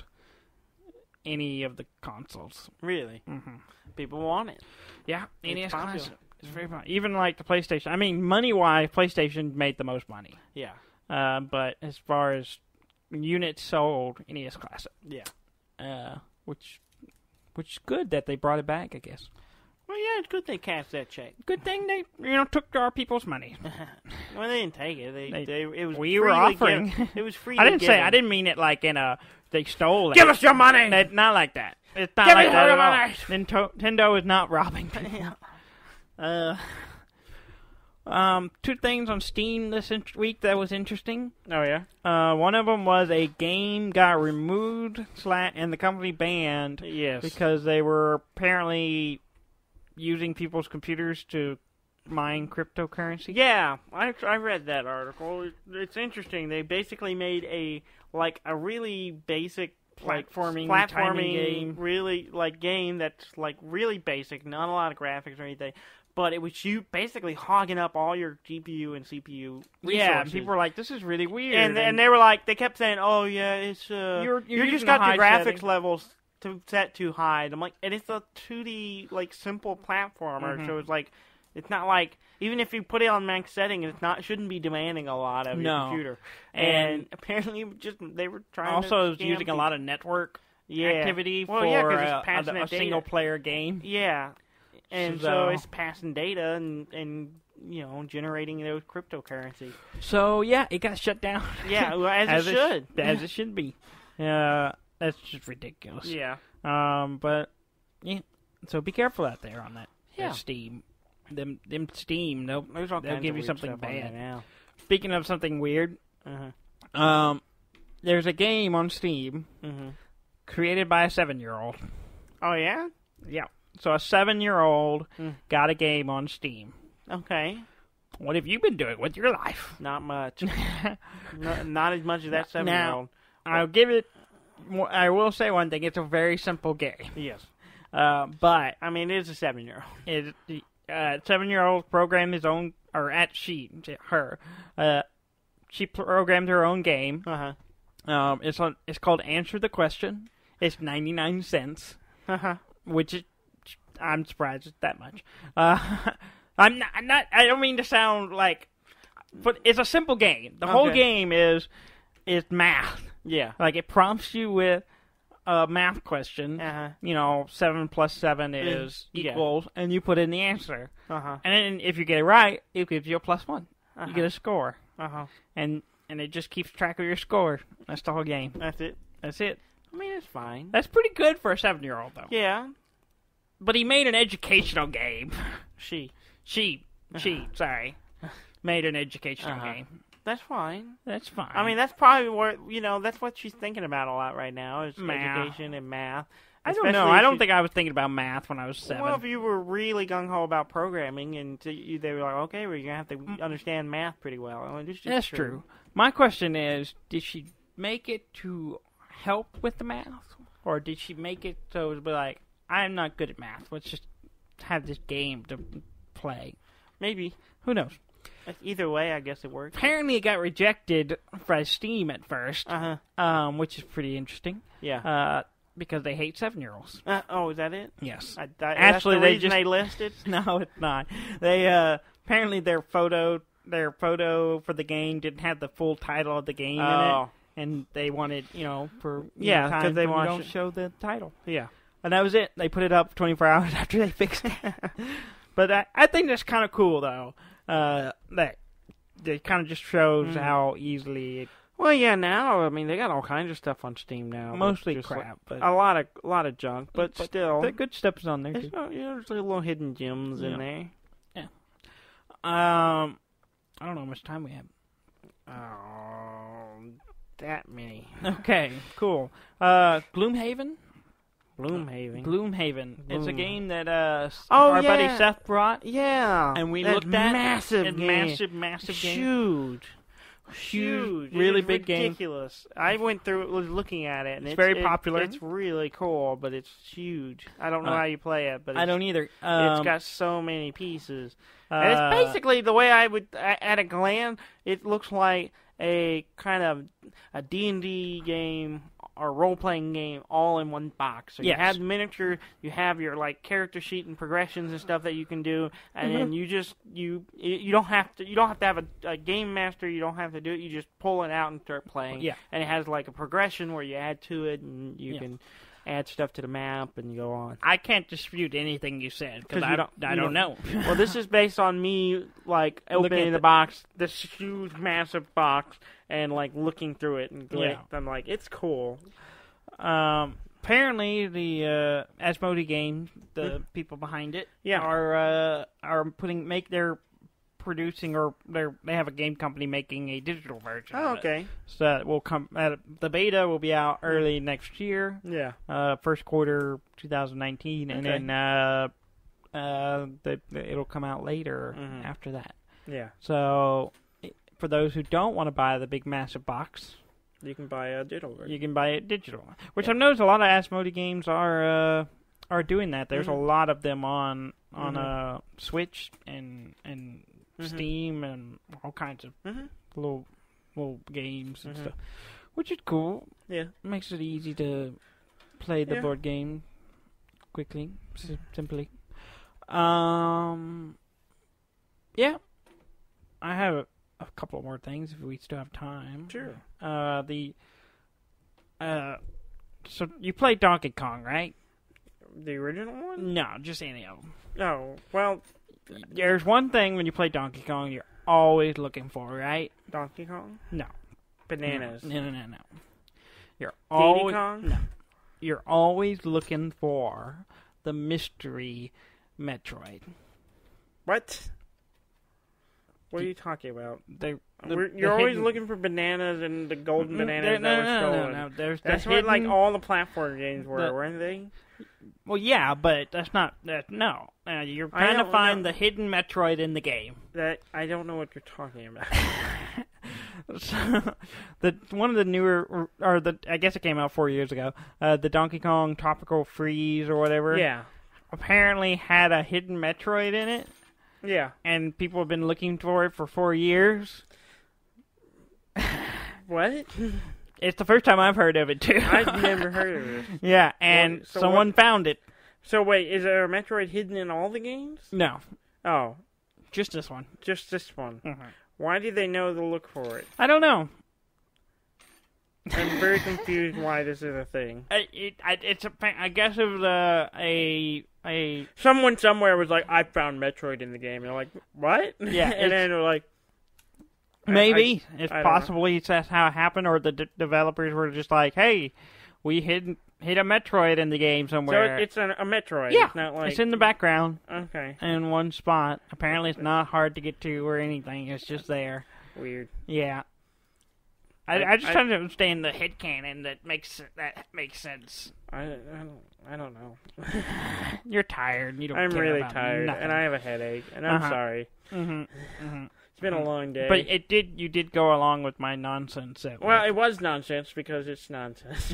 any of the consoles. Really? Mm-hmm. People want it. Yeah, N E S It's popular. Classic. It's very popular. Even like the PlayStation. I mean, money wise, PlayStation made the most money. Yeah. Uh, but as far as units sold, N E S Classic. Yeah. Uh, which, which is good that they brought it back. I guess. Well, yeah, it's good they cashed that check. Good thing they you know took our people's money. Well, they didn't take it. They, They- they, it was we were freely offering. given. It was free. I didn't say. I didn't mean it like in a. They stole it. Give us your money. That- not like that. It's not Give like me that your at all. money. Nintendo, Nintendo is not robbing people. Uh, um, two things on Steam this in- week that was interesting. Oh yeah. Uh, one of them was a game got removed, slat, and the company banned Yes. because they were apparently using people's computers to mine cryptocurrency. Yeah, I I read that article. It- It's interesting. They basically made a like a really basic like Platforming, platforming timing game. really like game that's like really basic, not a lot of graphics or anything. But it was you basically hogging up all your G P U and C P U resources. Yeah, and people were like, "This is really weird." and and they were like, they kept saying, "Oh yeah, it's uh, You're- you're you just using got a your high graphics setting." levels to set too high." And I'm like, and it's a two D like simple platformer, Mhm. so it's like, it's not like even if you put it on max setting, it's not shouldn't be demanding a lot of No. your computer. And- And, apparently, just they were trying. also to was using a lot of network yeah. activity Well, for yeah, 'cause it's uh, passing a, a that data. single player game. Yeah. And so, So- it's passing data and, and you know, generating those cryptocurrency. So yeah, it got shut down. Yeah, well, as, as it it should. sh- as it should be. Uh, that's just ridiculous. Yeah. Um, but yeah, so be careful out there on that. Yeah. that Steam, them them Steam. They'll There's all they'll kinds give of you weird something stuff on there bad. now. Speaking of something weird, Uh-huh. um, there's a game on Steam Mm-hmm. created by a seven-year-old. Oh, yeah? Yeah. So a seven-year-old Mm. got a game on Steam. Okay. What have you been doing with your life? Not much. no, not as much as that seven-year-old. I'll give it. more- I will say one thing. It's a very simple game. Yes. Uh, but I mean, it is a seven-year-old. it, uh, seven-year-old programmed his own, or at she, her, uh, she programmed her own game. Uh-huh. Um, it's on. It's called Answer the Question. It's ninety-nine cents, Uh-huh. which is, I'm surprised it's that much. Uh, I'm not, I'm not. I don't mean to sound like, but it's a simple game. The whole Okay. game is is math. Yeah. Like it prompts you with a math question. Uh-huh. You know, seven plus seven is Yeah. equals, and you put in the answer. Uh-huh. And then if you get it right, it gives you a plus one. Uh-huh. You get a score, Uh-huh. and and it just keeps track of your score. That's the whole game. That's it. That's it. I mean, it's fine. That's pretty good for a seven-year-old, though. Yeah. But he made an educational game. She. She, she, sorry, made an educational Uh-huh. game. That's fine. That's fine. I mean, that's probably what, you know, that's what she's thinking about a lot right now is Math. education and math. I don't know. Especially I if don't she- think I was thinking about math when I was seven. Well, if you were really gung-ho about programming and to, you, they were like, okay, well, you're going to have to understand math pretty well. I mean, this is That's true. My question is, did she make it to help with the math? Or did she make it so it would be like, I'm not good at math. Let's just have this game to play. Maybe. Who knows? Either way, I guess it works. Apparently it got rejected by Steam at first, Uh-huh. um, which is pretty interesting, Yeah. uh, because they hate seven-year-olds. Uh, oh, is that it? Yes. I, I, Actually, that's the they reason just- they listed. No, it's not. They uh, apparently their photo, their photo for the game didn't have the full title of the game in Oh. it, and they wanted, you know, for you Yeah, know, 'cause times they when you want don't sh- show the title, Yeah. and that was it. They put it up twenty-four hours after they fixed it. But I, I think that's kind of cool, though. Uh, that it kind of just shows Mm. how easily it, Well, yeah. Now, I mean, they got all kinds of stuff on Steam now. but mostly just crap, like- but a lot of, a lot of junk, but, But still, the good stuff is on there it's, too. uh, you know, there's little hidden gems Yeah. in there. Um, I don't know how much time we have. Oh, that many. Okay, cool. Uh, Gloomhaven. Gloomhaven. Gloomhaven. It's a Gloom- game that uh, Oh, our buddy yeah. Seth brought, Yeah. and we that looked at massive It's game. massive, massive game. Huge. Huge, Huge. really It is big game. ridiculous. I went through it, was looking at it, and It's it's, very it- popular. It's really cool, but it's huge. I don't know Uh, how you play it, but it's, I don't either. Um, it's got so many pieces. uh, And it's basically the way I would, a- at a glance, it looks like a kind of a D and D game or role-playing game all in one box. So Yes. you have miniature, you have your like character sheet and progressions and stuff that you can do, and Mm-hmm. then you just you you don't have to you don't have to have a, a game master. You don't have to do it. You just pull it out and start playing. Yeah. And it has like a progression where you add to it and you Yeah. can add stuff to the map and you go on. I can't dispute anything you said because 'Cause I you don't. don't- I you don't know. Well, this is based on me like Looking opening at the the- box, this huge, massive box, and like looking through it, and like, Yeah. I'm like, it's cool. Um, apparently, the uh, Asmodee Games, the people behind it, Yeah. are uh, are putting make their producing or they they have a game company making a digital version. Oh, of it. okay. So it will come. Uh, the beta will be out early next year, Yeah. uh, first quarter twenty nineteen, and Okay. then uh, uh, the, the, it'll come out later Mhm. after that. Yeah. So i- for those who don't want to buy the big massive box, You can buy a digital version. you can buy it digital. Which Yeah. I've noticed a lot of Asmodee games are uh, are doing that. There's Mhm. a lot of them on on Mhm. uh, Switch and and Mhm. Steam and all kinds of hmm little little games and Mhm. stuff, which is cool. Yeah. Makes it easy to play the Yeah. board game quickly, si- simply. Um, yeah, I have a, a couple more things if we still have time. Sure. Uh, the uh, so you played Donkey Kong, right? The original one? No, just any of them. No. Well, there's one thing when you play Donkey Kong you're always looking for, right? Donkey Kong? No. Bananas. No, no, no, no. You're Diddy always Kong? no. You're always looking for the mystery Metroid. What? What are you talking about? The, the, We're, the you're always hidden- looking for bananas and the golden Mm, bananas there- that no, were no, no, stolen. no, no. There's That's the what like hidden- all the platform games were, the- weren't they? Well, yeah, but that's not that. No, uh, you're I trying to don't find know. the hidden Metroid in the game. That I don't know what you're talking about. So, the one of the newer, or the I guess it came out four years ago. Uh, the Donkey Kong Tropical Freeze or whatever. Yeah, Apparently had a hidden Metroid in it, yeah. and people have been looking for it for four years. What? It's the first time I've heard of it too. I've never heard of this. Yeah, and What- so someone what- found it. So wait, is there a Metroid hidden in all the games? No, Oh, just this one. just this one. Mhm. Why did they know to look for it? I don't know. I'm very confused why this is a thing. I, it, I, it's a, I guess it was a a a Someone somewhere was like, I found Metroid in the game. And they're like, what? Yeah, and it's- then they're like, I- maybe it's I don't know. possibly that's how it happened, or the d- developers were just like, hey, we hid hid a Metroid in the game so somewhere. it, it's an, a Metroid. yeah, It's not like. it's in the background Okay. in one spot. Apparently, it's not hard to get to or anything. It's just there. Weird. Yeah. I, I- I just I- trying to understand the headcanon that makes that makes sense. I, I don't. I don't know. You're tired. You don't. I'm care really about tired, nothing. and I have a headache, and I'm Uh-huh. sorry. Mm-hmm, mm-hmm. It's been a long day. But it did. You did go along with my nonsense. At well, work. it was nonsense because it's nonsense.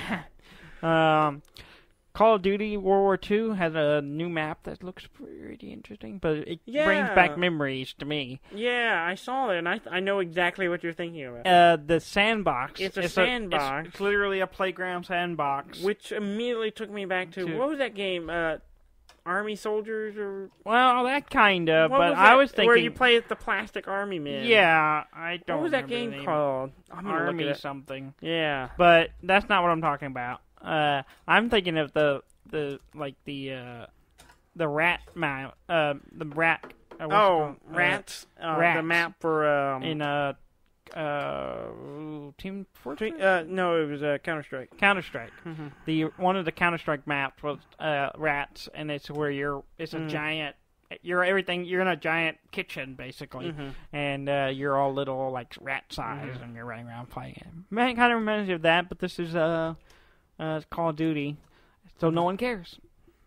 Um, Call of Duty World War Two has a new map that looks pretty interesting, but it Yeah. brings back memories to me. Yeah, I saw it, and I I know exactly what you're thinking about. Uh, the sandbox. It's a it's sandbox. it's, it's literally a playground sandbox. Which immediately took me back to, To- what was that game? Uh, Army Soldiers or Well, that kind of, what but was I that- was thinking. where you play as the plastic army man. Yeah, I don't. What was that remember the game name. called? I'm gonna look Army it up. something. Yeah. But that's not what I'm talking about. Uh, I'm thinking of the the like the uh, the rat map. Uh, the rat. Uh, what's it Oh, called? Uh, rats. Uh, The Rats. map for um. in uh, uh, Team Fortress? uh, no, it was uh, Counter Strike. Counter Strike. Mhm. The one of the Counter Strike maps was uh, rats, and it's where you're. It's a Mm. giant. You're everything. You're in a giant kitchen basically, Mhm. and uh, you're all little like rat size, Mhm. and you're running around playing it. Man, it kind of reminds me of that, but this is uh, uh, Call of Duty, so no one cares.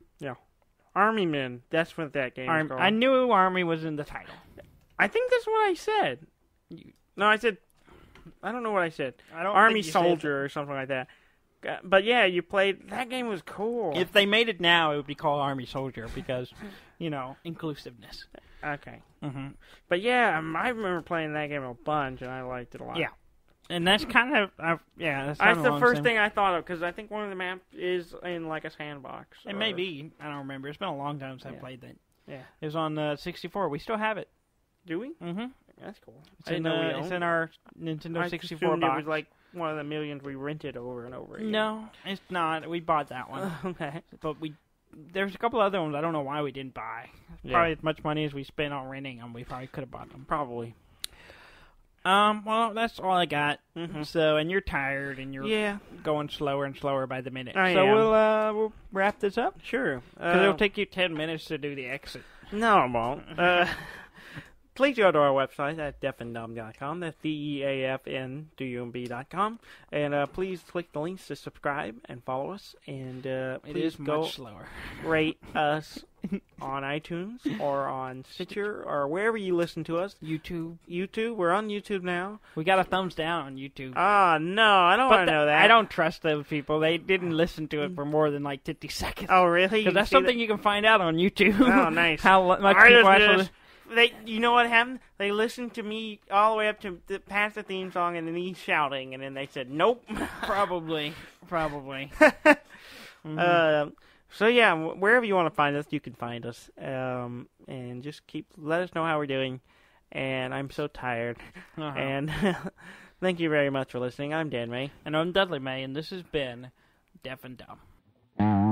Army Men. That's what that game is Arm, called. I knew Army was in the title. I think that's what I said. You- No, I said. I don't know what I said. I don't Army think you said- Soldier or something like that. Uh, But yeah, you played. That game was cool. If they made it now, it would be called Army Soldier because, you know, inclusiveness. Okay. Mm-hmm. But yeah, um, I remember playing that game a bunch, and I liked it a lot. Yeah. And that's kind of, uh, yeah, that's, That's kind of the along first same- thing I thought of, because I think one of the maps is in like a sandbox. It or- may be. I don't remember. It's been a long time since I Yeah. played that. Yeah. It was on uh, sixty-four. We still have it. Do we? Mm-hmm. That's cool. It's, I in, didn't know uh, we it's owned in it. our Nintendo I sixty-four assumed box. it was like one of the millions we rented over and over again. No, it's not. We bought that one. Okay. But we, there's a couple other ones I don't know why we didn't buy. Yeah. Probably as much money as we spent on renting them, we probably could have bought them. Probably. Um, well, that's all I got. Mhm. So, and you're tired and you're Yeah. going slower and slower by the minute. I so am. we'll uh we'll wrap this up Sure. because Uh, it'll take you ten minutes to do the exit. No, it won't. Uh, please go to our website at deaf and dumb dot com. That's D E A F N D U M B dot com. And uh, please click the links to subscribe and follow us. And uh, It please is go much slower. rate us on iTunes or on Stitcher or wherever you listen to us. YouTube. YouTube. We're on YouTube now. We got a thumbs down on YouTube. Ah, no, I don't but want to th- know that. I don't trust those people. They didn't listen to it for more than like fifty seconds. Oh, really? Because that's something you can find out on YouTube. Oh, nice. How lo- much Our people listeners, actually. They, you know what happened? They listened to me all the way up to the, past the theme song, and then me shouting, and then they said, "Nope." Probably. Probably. Mhm. Uh, so yeah, wh- wherever you want to find us, you can find us, um, and just keep let us know how we're doing. And I'm so tired. Uh-huh. And thank you very much for listening. I'm Dan May. And I'm Dudley May, and this has been Deaf and Dumb.